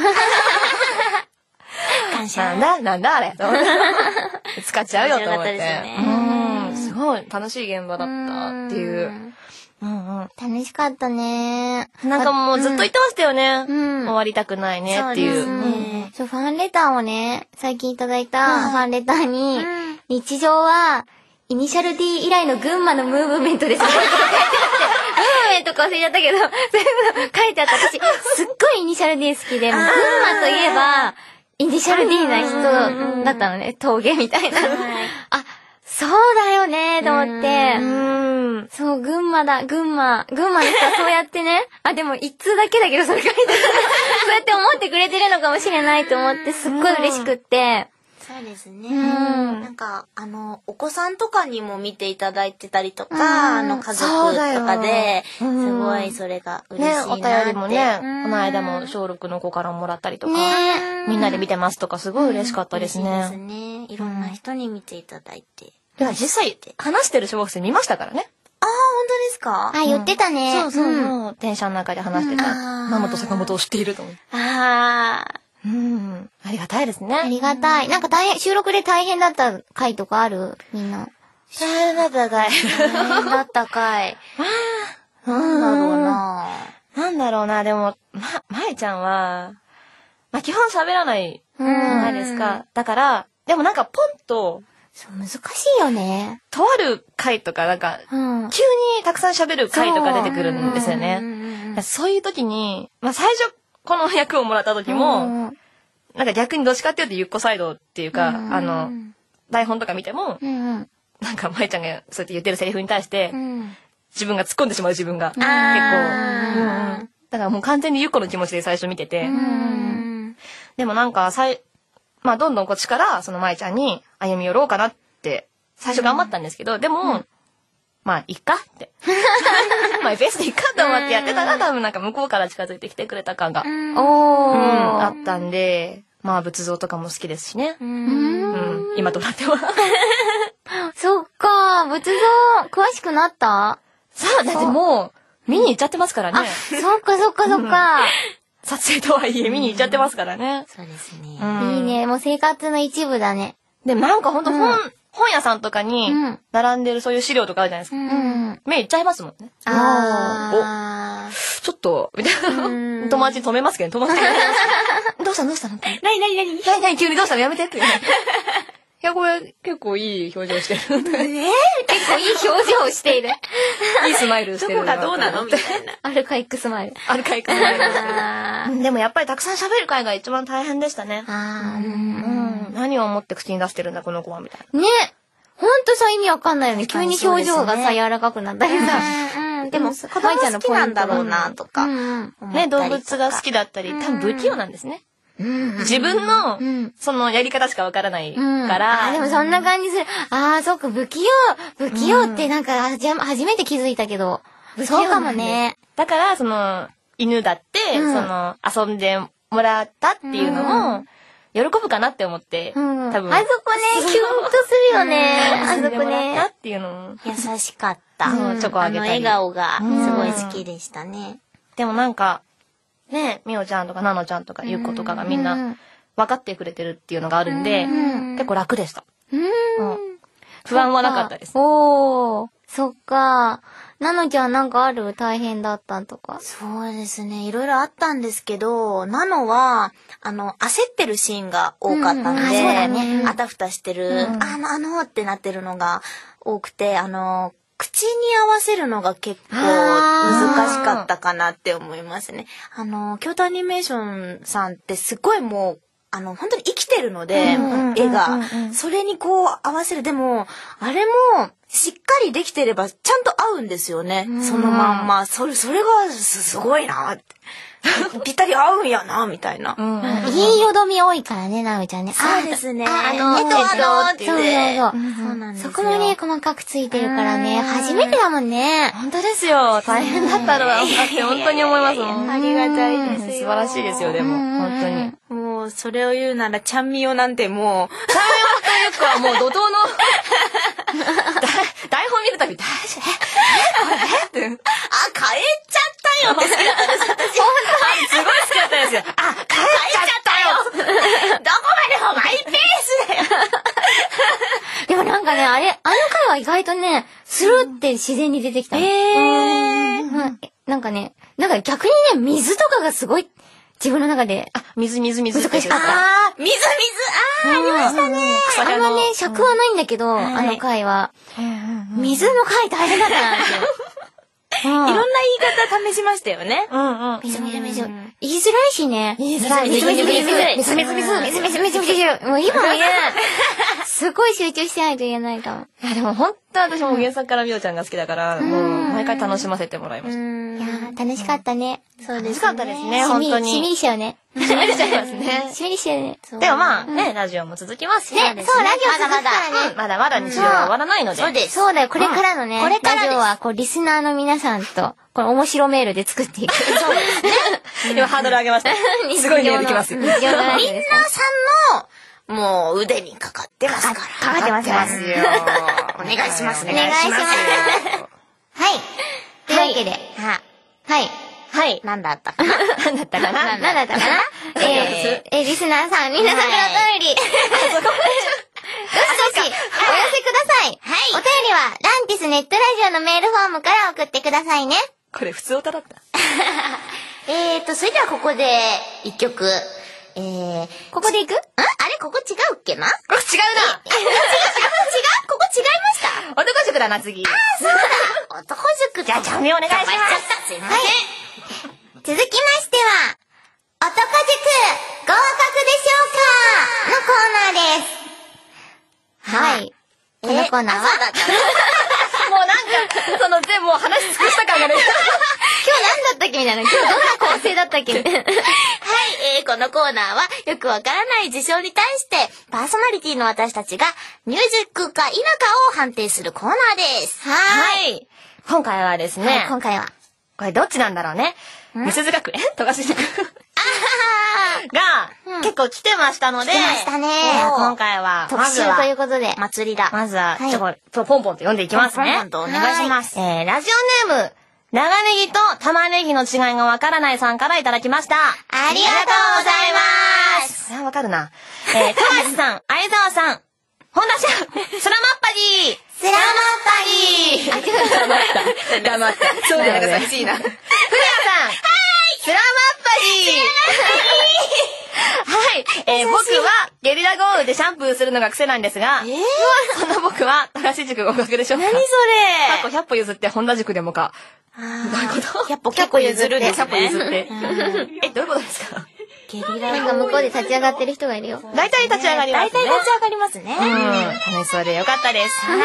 感謝。 なんだなんだあれ使っちゃうよと思って。うん。すごい楽しい現場だったっていう。 うんうん。楽しかったね。 なんかもうずっと言ってましたよね。終わりたくないねっていう。 そうですね。そう、ファンレターをね、最近いただいたファンレターに、日常は、イニシャル D 以来の群馬のムーブメントです。ムーブメントか忘れちゃったけど、そういうの書いてあった。私、すっごいイニシャル D 好きで、群馬といえば、イニシャル D な人だったのね、峠みたいな。あ、そうだよね、と思って。そう、群馬だ、群馬。群馬の人はそうやってね、あ、でも一通だけだけど、それ書いてある。そうやって思ってくれてるのかもしれないと思って、すっごい嬉しくって。 そうですね。なんか、あの、お子さんとかにも見ていただいてたりとか、あの、家族とかで、すごいそれが嬉しいなって。 ね、お便りもね、この間も小ろくの子からもらったりとか、みんなで見てますとか、すごい嬉しかったですね。 嬉しいですね。いろんな人に見ていただいて。 いや、実際、話してる小学生見ましたからね。 ああ、本当ですか？ あ、言ってたね。 そうそうそう。電車の中で話してた。ママと坂本を知っていると思う。 ああ。 うん。ありがたいですね。 ありがたい。なんか大変、収録で大変だった回とかある？みんな。 大変だった回。大変だった回。なんだろうな。 なんだろうな。でも、ま、まえちゃんは、まあ、基本喋らないじゃないですか。だから、でもなんかポンと、 そう、難しいよね。 とある回とか、なんか、急にたくさん喋る回とか出てくるんですよね。そういう時に、まあ、最初、この役をもらった時も、なんか逆にどっちかっていうとゆっこサイドっていうか、あの、台本とか見ても、なんかまえちゃんがそうやって言ってるセリフに対して、 自分が突っ込んでしまう自分が結構。だからもう完全にゆっこの気持ちで最初見てて。でもなんか、さい、まあどんどんこっちからその舞ちゃんに歩み寄ろうかなって最初頑張ったんですけど、でも、まあいっかって。マイペースでいっかと思ってやってたら多分なんか向こうから近づいてきてくれた感が、うん、あったんで、まあ仏像とかも好きですしね。うん、今となっては。 そっか、仏像詳しくなった？ さあ、だってもう見に行っちゃってますからね。 そっかそっかそっか。 撮影とはいえ見に行っちゃってますからね。 そうですね。いいね、もう生活の一部だね。 でもなんかほんと本、本屋さんとかに並んでるそういう資料とかあるじゃないですか。うん、目いっちゃいますもんね。ああ。お、ちょっと、みたいな。友達止めますけど、友達止めます。どうしたのどうしたのなになになになになに急にどうしたのやめてって。いや、これ結構いい表情してる。 えー、結構いい表情をしている。 いいスマイルしてる。 どこがどうなのみたいな。 アルカイックスマイル。 アルカイックスマイル。でもやっぱりたくさん喋る会が一番大変でしたね。あー、うん、何を思って口に出してるんだこの子はみたいな。 ね。ほんとさ、意味わかんないよね。急に表情がさ、柔らかくなったりさ。うん。でも、子供好きなんだろうな、とか。 ね、動物が好きだったり、多分不器用なんですね。自分の、そのやり方しかわからないから。 あ、でもそんな感じする。ああ、そっか、不器用、不器用ってなんか、初めて気づいたけど。そうかもね。 だから、その、犬だって、その、遊んでもらったっていうのも、喜ぶかなって思って、多分。 あそこね、キュンとするよね。あそこね。 なっていうのも。 優しかった。 チョコあげたり。 あの笑顔がすごい好きでしたね。 でもなんか、ね、みおちゃんとかなのちゃんとかゆっことかがみんな分かってくれてるっていうのがあるんで、結構楽でした。不安はなかったです。 おー、そっか。なのちゃんなんかある？大変だったとか。 そうですね。いろいろあったんですけど、なのは、あの、焦ってるシーンが多かったので、あたふたしてる、あの、あのってなってるのが多くて、あの、口に合わせるのが結構難しかったかなって思いますね。あの、京都アニメーションさんってすごいもう、あの、本当に生きてるので、絵が。それにこう合わせる。でも、あれも、しっかりできてればちゃんと合うんですよね。そのまんま。それ、それがす、すごいなって。ぴったり合うんやな、みたいな。 いいよどみ多いからね、なおちゃんね。 そうですね。 あの、 えっと、あの、ってそうそうそう。 そうなんですよ。 そこもね、細かくついてるからね、初めてだもんね。 本当ですよ。大変だったろうなって本当に思いますもん。 ありがたいですよ。 素晴らしいですよ、でも。本当に。 もう、それを言うなら、ちゃんみよなんてもう、 ちゃんみよというか、もう怒涛の、台本見るたび、大丈夫えって。あ、変えちゃったよって好きだったんです、私。本当に。すごい好きだったんですよ。あ、変えちゃったよどこまでもマイペースだよでもなんかね、あれ、あの回は意外とね、スルって自然に出てきたの。へー。なんかね、なんか逆にね、水とかがすごい、自分の中で。 あ、水水水。 難しかった。 あー、水水あー、ありましたね。 あんまね、尺はないんだけど、あの回は。水の回大変だったなって。 いろんな言い方試しましたよね。 うんうん。 水水水。言いづらいしね。 言いづらい。 水水水。水水水。水水水。水水水。もう今もね、すごい集中してないと言えないかも。 いやでも本当私も原作からみおちゃんが好きだから、もう毎回楽しませてもらいました。 いや楽しかったね。 そうですね。楽しかったですね、本当に。 しみりしちゃうね。 しみりしちゃいますね。 しみりしちゃうね。 でもまあね、ラジオも続きますしね。 そう、ラジオ続くからね。 まだまだ日常は終わらないので。 そうです。そうだよ、これからのね、ラジオはこう、リスナーの皆さんと、この面白メールで作っていく。そうですね。 今ハードル上げました。すごいメールきますよ。 みんなさんの、もう腕にかかってますから。 かかってますよ。 お願いします、 お願いします。はい。というわけで、はい。 はい。 何だったかな何だったかな何だったかなえー、リスナーさん、皆さんからお便り。どしどし、お寄せください。はい。お便りは、ランティスネットラジオのメールフォームから送ってくださいね。 これ普通歌だった。 えーと、それではここで、一曲。えー、 ここで行く？ん？ あれここ違うっけな？ ここ違うな。 違う違うここ違いました。 男塾だな、次。 あー、そうだ。男塾。 じゃあ、ちゃんみお願いします。 すいません。はい。 続きましては、男塾、合格でしょうかのコーナーです。はい。このコーナーは、 もうなんかその、全部もう話し尽くした感がね。 今日何だったっけみたいな。今日どんな構成だったっけみたいな。はい、えー、このコーナーは、よくわからない事象に対して、パーソナリティの私たちが、ミュージックか否かを判定するコーナーです。 はい。今回はですね、はい、 今回は。 これどっちなんだろうね。みすず学園富樫塾が、うん、結構来てましたので、 来てましたね。 今回は、 特集ということで、祭りだ。 まずは、はい、ちょっとポンポンと読んでいきますね。 ポンポンとお願いします。 えー、ラジオネーム、長ネギと玉ねぎの違いがわからないさんからいただきました。 ありがとうございます。 それはわかるな。えー、富樫さん、相沢さん、本田ちゃん、スラマッパディスラマッパディ黙った。黙った。そうじゃなくて寂しいな。ふれやさん、はいスラマッパディはい、えー、僕はゲリラ豪雨でシャンプーするのが癖なんですが、えー、そんな僕は富樫塾合格でしょうか。 何それ過去ひゃっぽ譲って本田塾でもか。 なるほど。ひゃっぽ、ひゃっぽ譲るんですね。 ひゃっぽ譲って。え、どういうことですか？ ゲリラなんか向こうで立ち上がってる人がいるよ。 大体立ち上がりますね。 大体立ち上がりますね。 うん。楽しそうでよかったです。はい。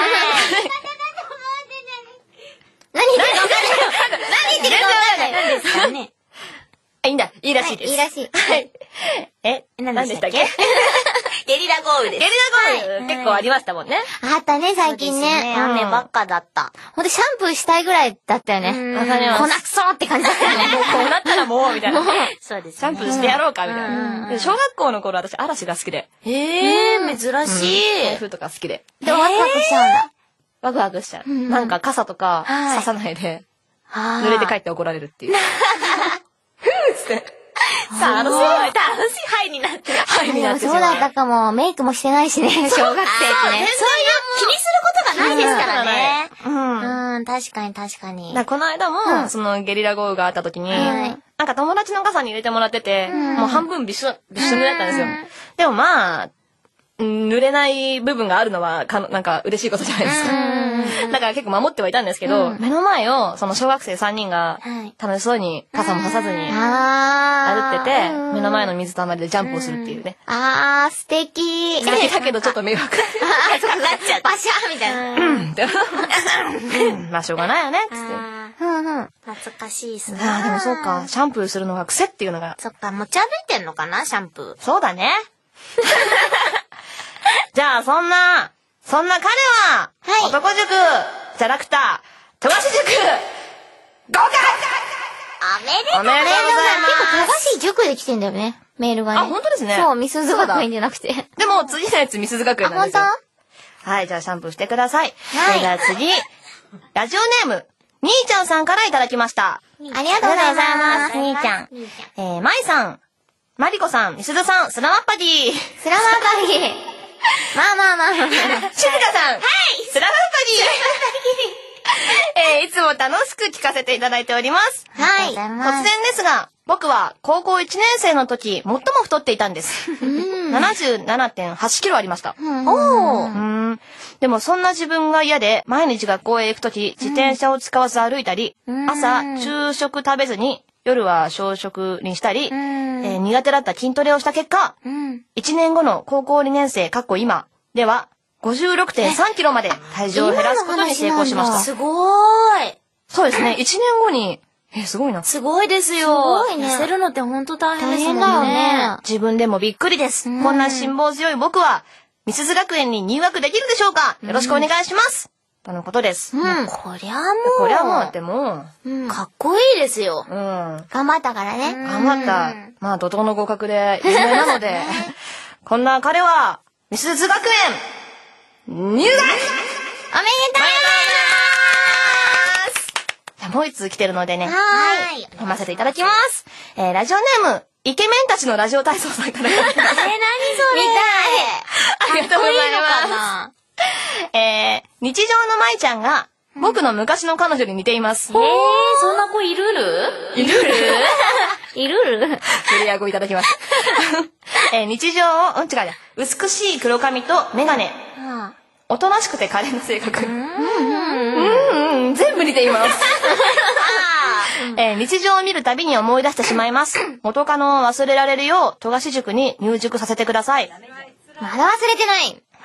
何言ってるか分かんない。何言ってるか分かんない。何ですかね。 いいんだ。いいらしいです。 いいらしい。 はい。え、何でしたっけ？ ゲリラ豪雨です。 ゲリラ豪雨結構ありましたもんね。 あったね、最近ね。雨ばっかだった。ほんとシャンプーしたいぐらいだったよね。 わかります。 粉くそって感じだったよね。 もうこうなったらもう、みたいな。 そうです。 シャンプーしてやろうか、みたいな。小学校の頃私嵐が好きで。 へー、珍しい。 台風とか好きで。 で、ワクワクしちゃうんだ。 ワクワクしちゃう。なんか傘とか刺さないで、濡れて帰って怒られるっていう。ふーっつって。さあ、あの、すごい楽しいハイになって。ハイになってしまう。 そうだったかも。メイクもしてないしね、小学生ってね。そういう気にすることがないですからね。うん。うん、確かに確かに。 この間も、そのゲリラ豪雨があった時に、なんか友達の傘に入れてもらってて、もう半分びっしょ、びっしょ濡れだったんですよ。でもまあ、濡れない部分があるのは、かなんか嬉しいことじゃないですか。だから結構守ってはいたんですけど、目の前を、その小学生さんにんが、楽しそうに傘もささずに、歩ってて、目の前の水たまりでジャンプをするっていうね。 あー、素敵。 素敵だけどちょっと迷惑。 あー、そうなっちゃう。バシャーみたいな。まあしょうがないよね、つって。 懐かしいっすね。 ああ、でもそうか。シャンプーするのが癖っていうのが。 そっか、持ち歩いてんのかな、シャンプー。 そうだね。じゃあ、そんな、そんな彼は、はい、男塾、キャラクター、富樫塾、合格！ おめでとうございます。結構正しい塾で来てんだよね、メールがね。 あ、本当ですね。 そう、みすず学園じゃなくて。 でも、次のやつみすず学園なんですよ。 本当？はい、じゃあシャンプーしてください。はい。じゃあ次、ラジオネーム、兄ちゃんさんからいただきました。 ありがとうございます。 兄ちゃん。えー、まいさん、まりこさん、みすずさん、スラマッパディスラマッパディまあまあまあまあ。 しずかさん。はい。スラマッパディえー、いつも楽しく聞かせていただいております。 はい。 突然ですが、僕は高校いちねん生の時、最も太っていたんです。ななじゅうななてんはちキロありました。おー。でもそんな自分が嫌で、毎日学校へ行く時、自転車を使わず歩いたり、朝、昼食食べずに、夜は小食にしたり、えー、苦手だった筋トレをした結果、うん、いちねんごの高校にねん生、かっこ今では、ごじゅうろくてんさんキロまで体重を減らすことに成功しました。 すごーい。 そうですね、いちねんごに、えー、すごいな。 すごいですよ。すごいね。痩せるのってほんと大変ですもんね。大変だよね。 自分でもびっくりです。こんな辛抱強い僕は、みすず学園に入学できるでしょうか？よろしくお願いします。とのことです。 うん。こりゃもう。 こりゃもう、でも、 かっこいいですよ。うん。頑張ったからね。 頑張った。まあ、怒涛の合格で有名なので、こんな彼は、みすず学園、入学！おめでとうございます！もう一通来てるのでね。 はい。 読ませていただきます。えー、ラジオネーム、イケメンたちのラジオ体操さんから。えー、何それ？見たい。ありがとうございます。えー、日常の舞ちゃんが、僕の昔の彼女に似ています。 えー、そんな子いるるいるるいるるプレイヤー語いただきます。えー、日常を、うん、違うや、美しい黒髪とメガネ。おとなしくて可憐な性格。うんうんうん、全部似ています。えー、日常を見るたびに思い出してしまいます。元カノを忘れられるよう、富樫塾に入塾させてください。 まだ忘れてない。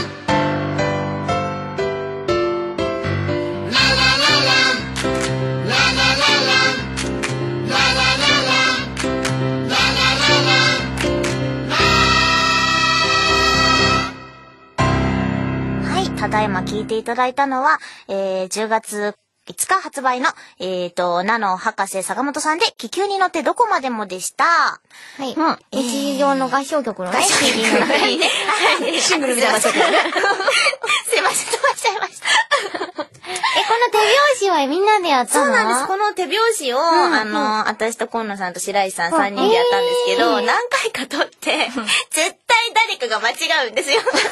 ただいま聴いていただいたのは、えー、じゅうがついつか発売の、えっと、ナノ博士坂本さんで気球に乗ってどこまでもでした。はい。うん。日常の合唱曲のね、シングルのね。 シングルみたいな曲ね。 すいません、飛ばしちゃいました。え、この手拍子はみんなでやったの？そうなんです。この手拍子を、うん、あの、私と今野さんと白石さんさんにんでやったんですけど、えー、何回か撮って、絶対誰かが間違うんですよ。そう、なん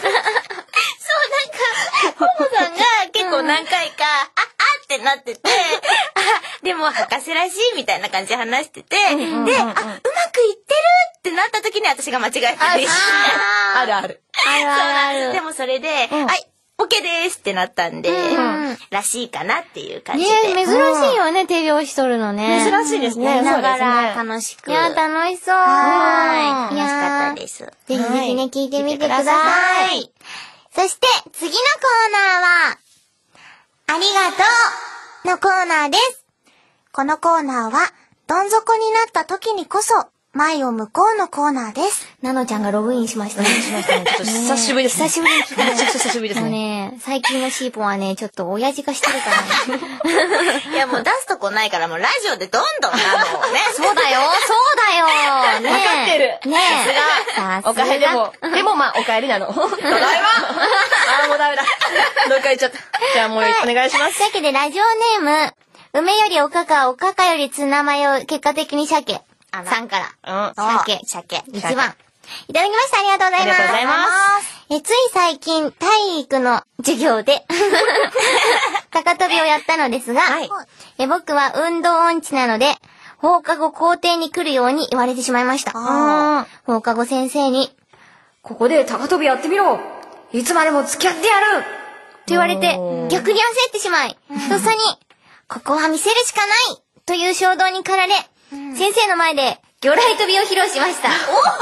か、ももさんが結構何回か、あ、あってなってて、あ、でも博士らしいみたいな感じで話してて、で、あ、うまくいってるってなった時に私が間違えたりして。 あるある。 あるある。でもそれで、はい、オッケーですってなったんで、らしいかなっていう感じで。 ね、珍しいよね、手拍子取るのね。 珍しいですね。 見ながら楽しく。 いや、楽しそう。 はい。楽しかったです。ぜひぜひね、聞いてみてください。そして、次のコーナーは、ありがとうのコーナーです。このコーナーは、どん底になった時にこそ、前を向こうのコーナーです。なのちゃんがログインしましたね。しましたね。 久しぶりです。 久しぶりに聞かれた。久しぶりですね。 ね最近のシーポンはね、ちょっと親父化してるからね。 いや、もう出すとこないから、もうラジオでどんどんなのをね。 そうだよ、そうだよ。 ねわかってる。 ねえ。さすが。おかえりでも、でもまあ、おかえりなの。ただいま。あー、もうダメだ。どっか行っちゃった。じゃあもうお願いします。 というわけで、ラジオネーム、 梅よりおかか、おかかよりツナマヨ、結果的に鮭さんから。鮭。鮭。一番。いただきました。ありがとうございます。ありがとうございます。え、つい最近、体育の授業で、高跳びをやったのですが、はい、え僕は運動音痴なので、放課後校庭に来るように言われてしまいました。放課後先生に、ここで高跳びやってみろ、いつまでも付き合ってやると言われて、逆に焦ってしまい、とっさに、ここは見せるしかないという衝動に駆られ、先生の前で魚雷跳びを披露しました。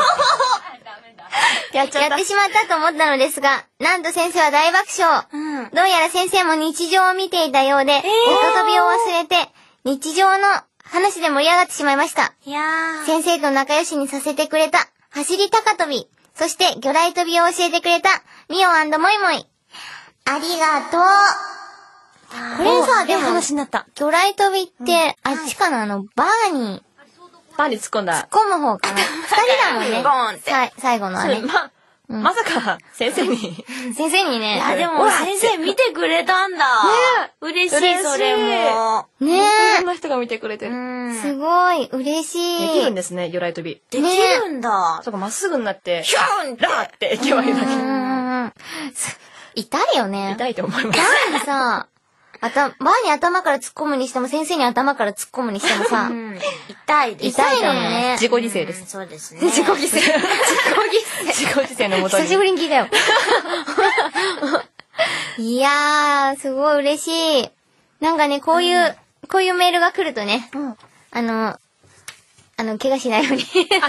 やっちゃった。やってしまったと思ったのですが、なんと先生は大爆笑。うん、どうやら先生も日常を見ていたようで、高跳びを忘れて、日常の話で盛り上がってしまいました。いやー。先生と仲良しにさせてくれた、走り高跳び、そして魚雷跳びを教えてくれた、ミオ&モイモイ。ありがとう。これさ、でも話になった。魚雷跳びって、あっちかな、あの、バーに、 バーに突っ込んだ。 突っ込む方かな。二人だもんね。ボーンって。さ、最後のあれ。 ま、まさか、先生に。 先生にね。 あ、でも、先生見てくれたんだ。ね嬉しい、それも。 ねえ。いろんな人が見てくれてる。 すごい、嬉しい。 できるんですね、魚雷跳び。 できるんだ。 そうか、まっすぐになって、 ヒューンってラーって行けばいいだけ。 痛いよね。 痛いと思います。 バーにさ、あた、バーに頭から突っ込むにしても、先生に頭から突っ込むにしてもさ、 痛いです。 痛いのよね。 自己犠牲です。 そうですね。 自己犠牲。自己犠牲。 自己犠牲のもとに。 久しぶりに聞いたよ。いやー、すごい嬉しい。なんかね、こういう、こういうメールが来るとね、あの、あの、怪我しないように。日常のさ、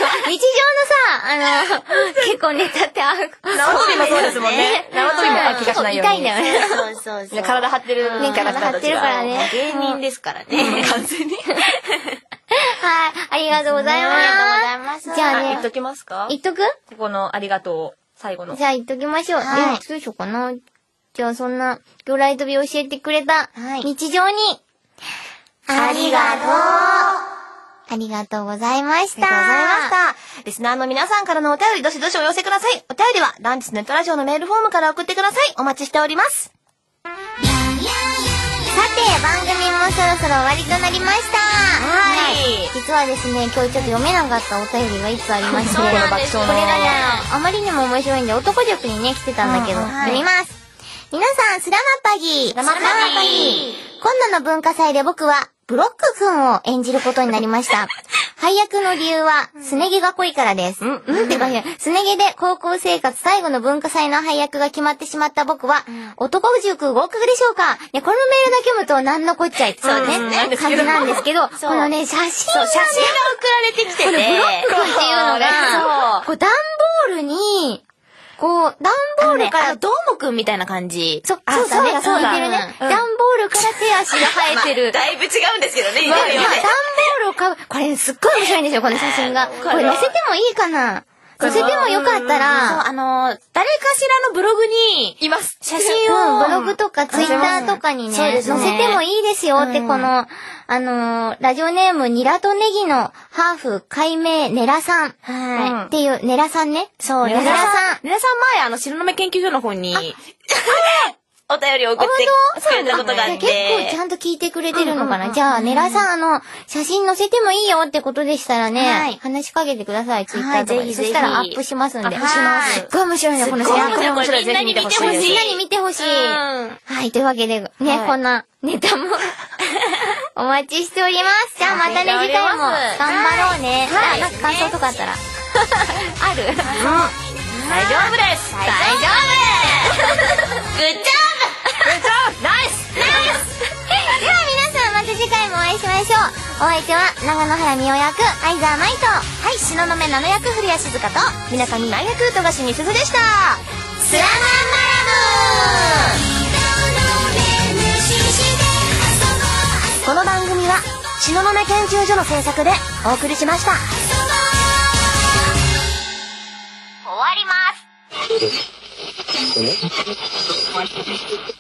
あの、結構ネタってある。 縄跳びもそうですもんね。縄跳びも怪我しないように。 痛いんだよね。 そうそうそう。 体張ってる。 ね、体張ってるからね。 芸人ですからね。 完全に。 はい、ありがとうございます。 ありがとうございます。 じゃあね。 言っときますか？ 言っとく？ ここのありがとう、最後の。 じゃあ言っときましょう。はい。どうしようかな。じゃあそんな、魚雷跳び教えてくれた、日常に、 ありがとう。 ありがとうございました。 ありがとうございました。リスナーの皆さんからのお便り、どしどしお寄せください。お便りは、ランチスネットラジオのメールフォームから送ってください。お待ちしております。 さて、番組もそろそろ終わりとなりました。はい。実はですね、今日ちょっと読めなかったお便りがいつありまして、 そうなんです。 これがね、あまりにも面白いんで、男塾にね、来てたんだけど、読みます。皆さん、スラマッパギー。スラマッパギー。今度の文化祭で僕は、ブロック君を演じることになりました。配役の理由は、すね毛が濃いからです。うん、うんってかね、すね毛で高校生活最後の文化祭の配役が決まってしまった僕は、男塾合格でしょうか？ね、このメールだけ読むと何のこっちゃいってそうね、感じなんですけど、このね、写真がね、 そう、写真が送られてきてて、このブロック君っていうのが、こう、段ボールに、こう、段ボールから、 どーもくんみたいな感じ。 そう、そうだね、そうだね。段ボールから手足が生えてる。 だいぶ違うんですけどね、 段ボールを買う。これすっごい面白いんですよ、この写真が。これ載せてもいいかな？載せてもよかったら、 あの、誰かしらのブログに、 います。 写真を、ブログとかツイッターとかにね、載せてもいいですよって、この、あのー、ラジオネーム、ニラとネギのハーフ、改名、ネラさん。はい。っていう、ネラさんね。 そう、ネラさん。ネラさん前、あの、白目研究所の方に、お便りを送ってくれたことがあって。 結構ちゃんと聞いてくれてるのかな。じゃあ、ネラさん、あの、写真載せてもいいよってことでしたらね、話しかけてください、ツイッターとかに。そしたらアップしますんで。 アップします。 すっごい面白いね、この写真。 すっごい面白い。ぜひ見てほしい。 みんなに見てほしい。はい、というわけで、ね、こんなネタもお待ちしております。じゃあまたね、次回も頑張ろうね。はい。なんか感想とかあったら。ある？ 大丈夫です。大丈夫。グッジョブ。グッジョブ。ナイス。ナイス。 では皆さんまた次回もお会いしましょう。お相手は長野原美代役相沢舞と、はい、東雲七役古谷静香と、皆上舞役富樫美鈴でした。 スラマンマラム。 この番組は東雲研究所の制作でお送りしました。 終わります。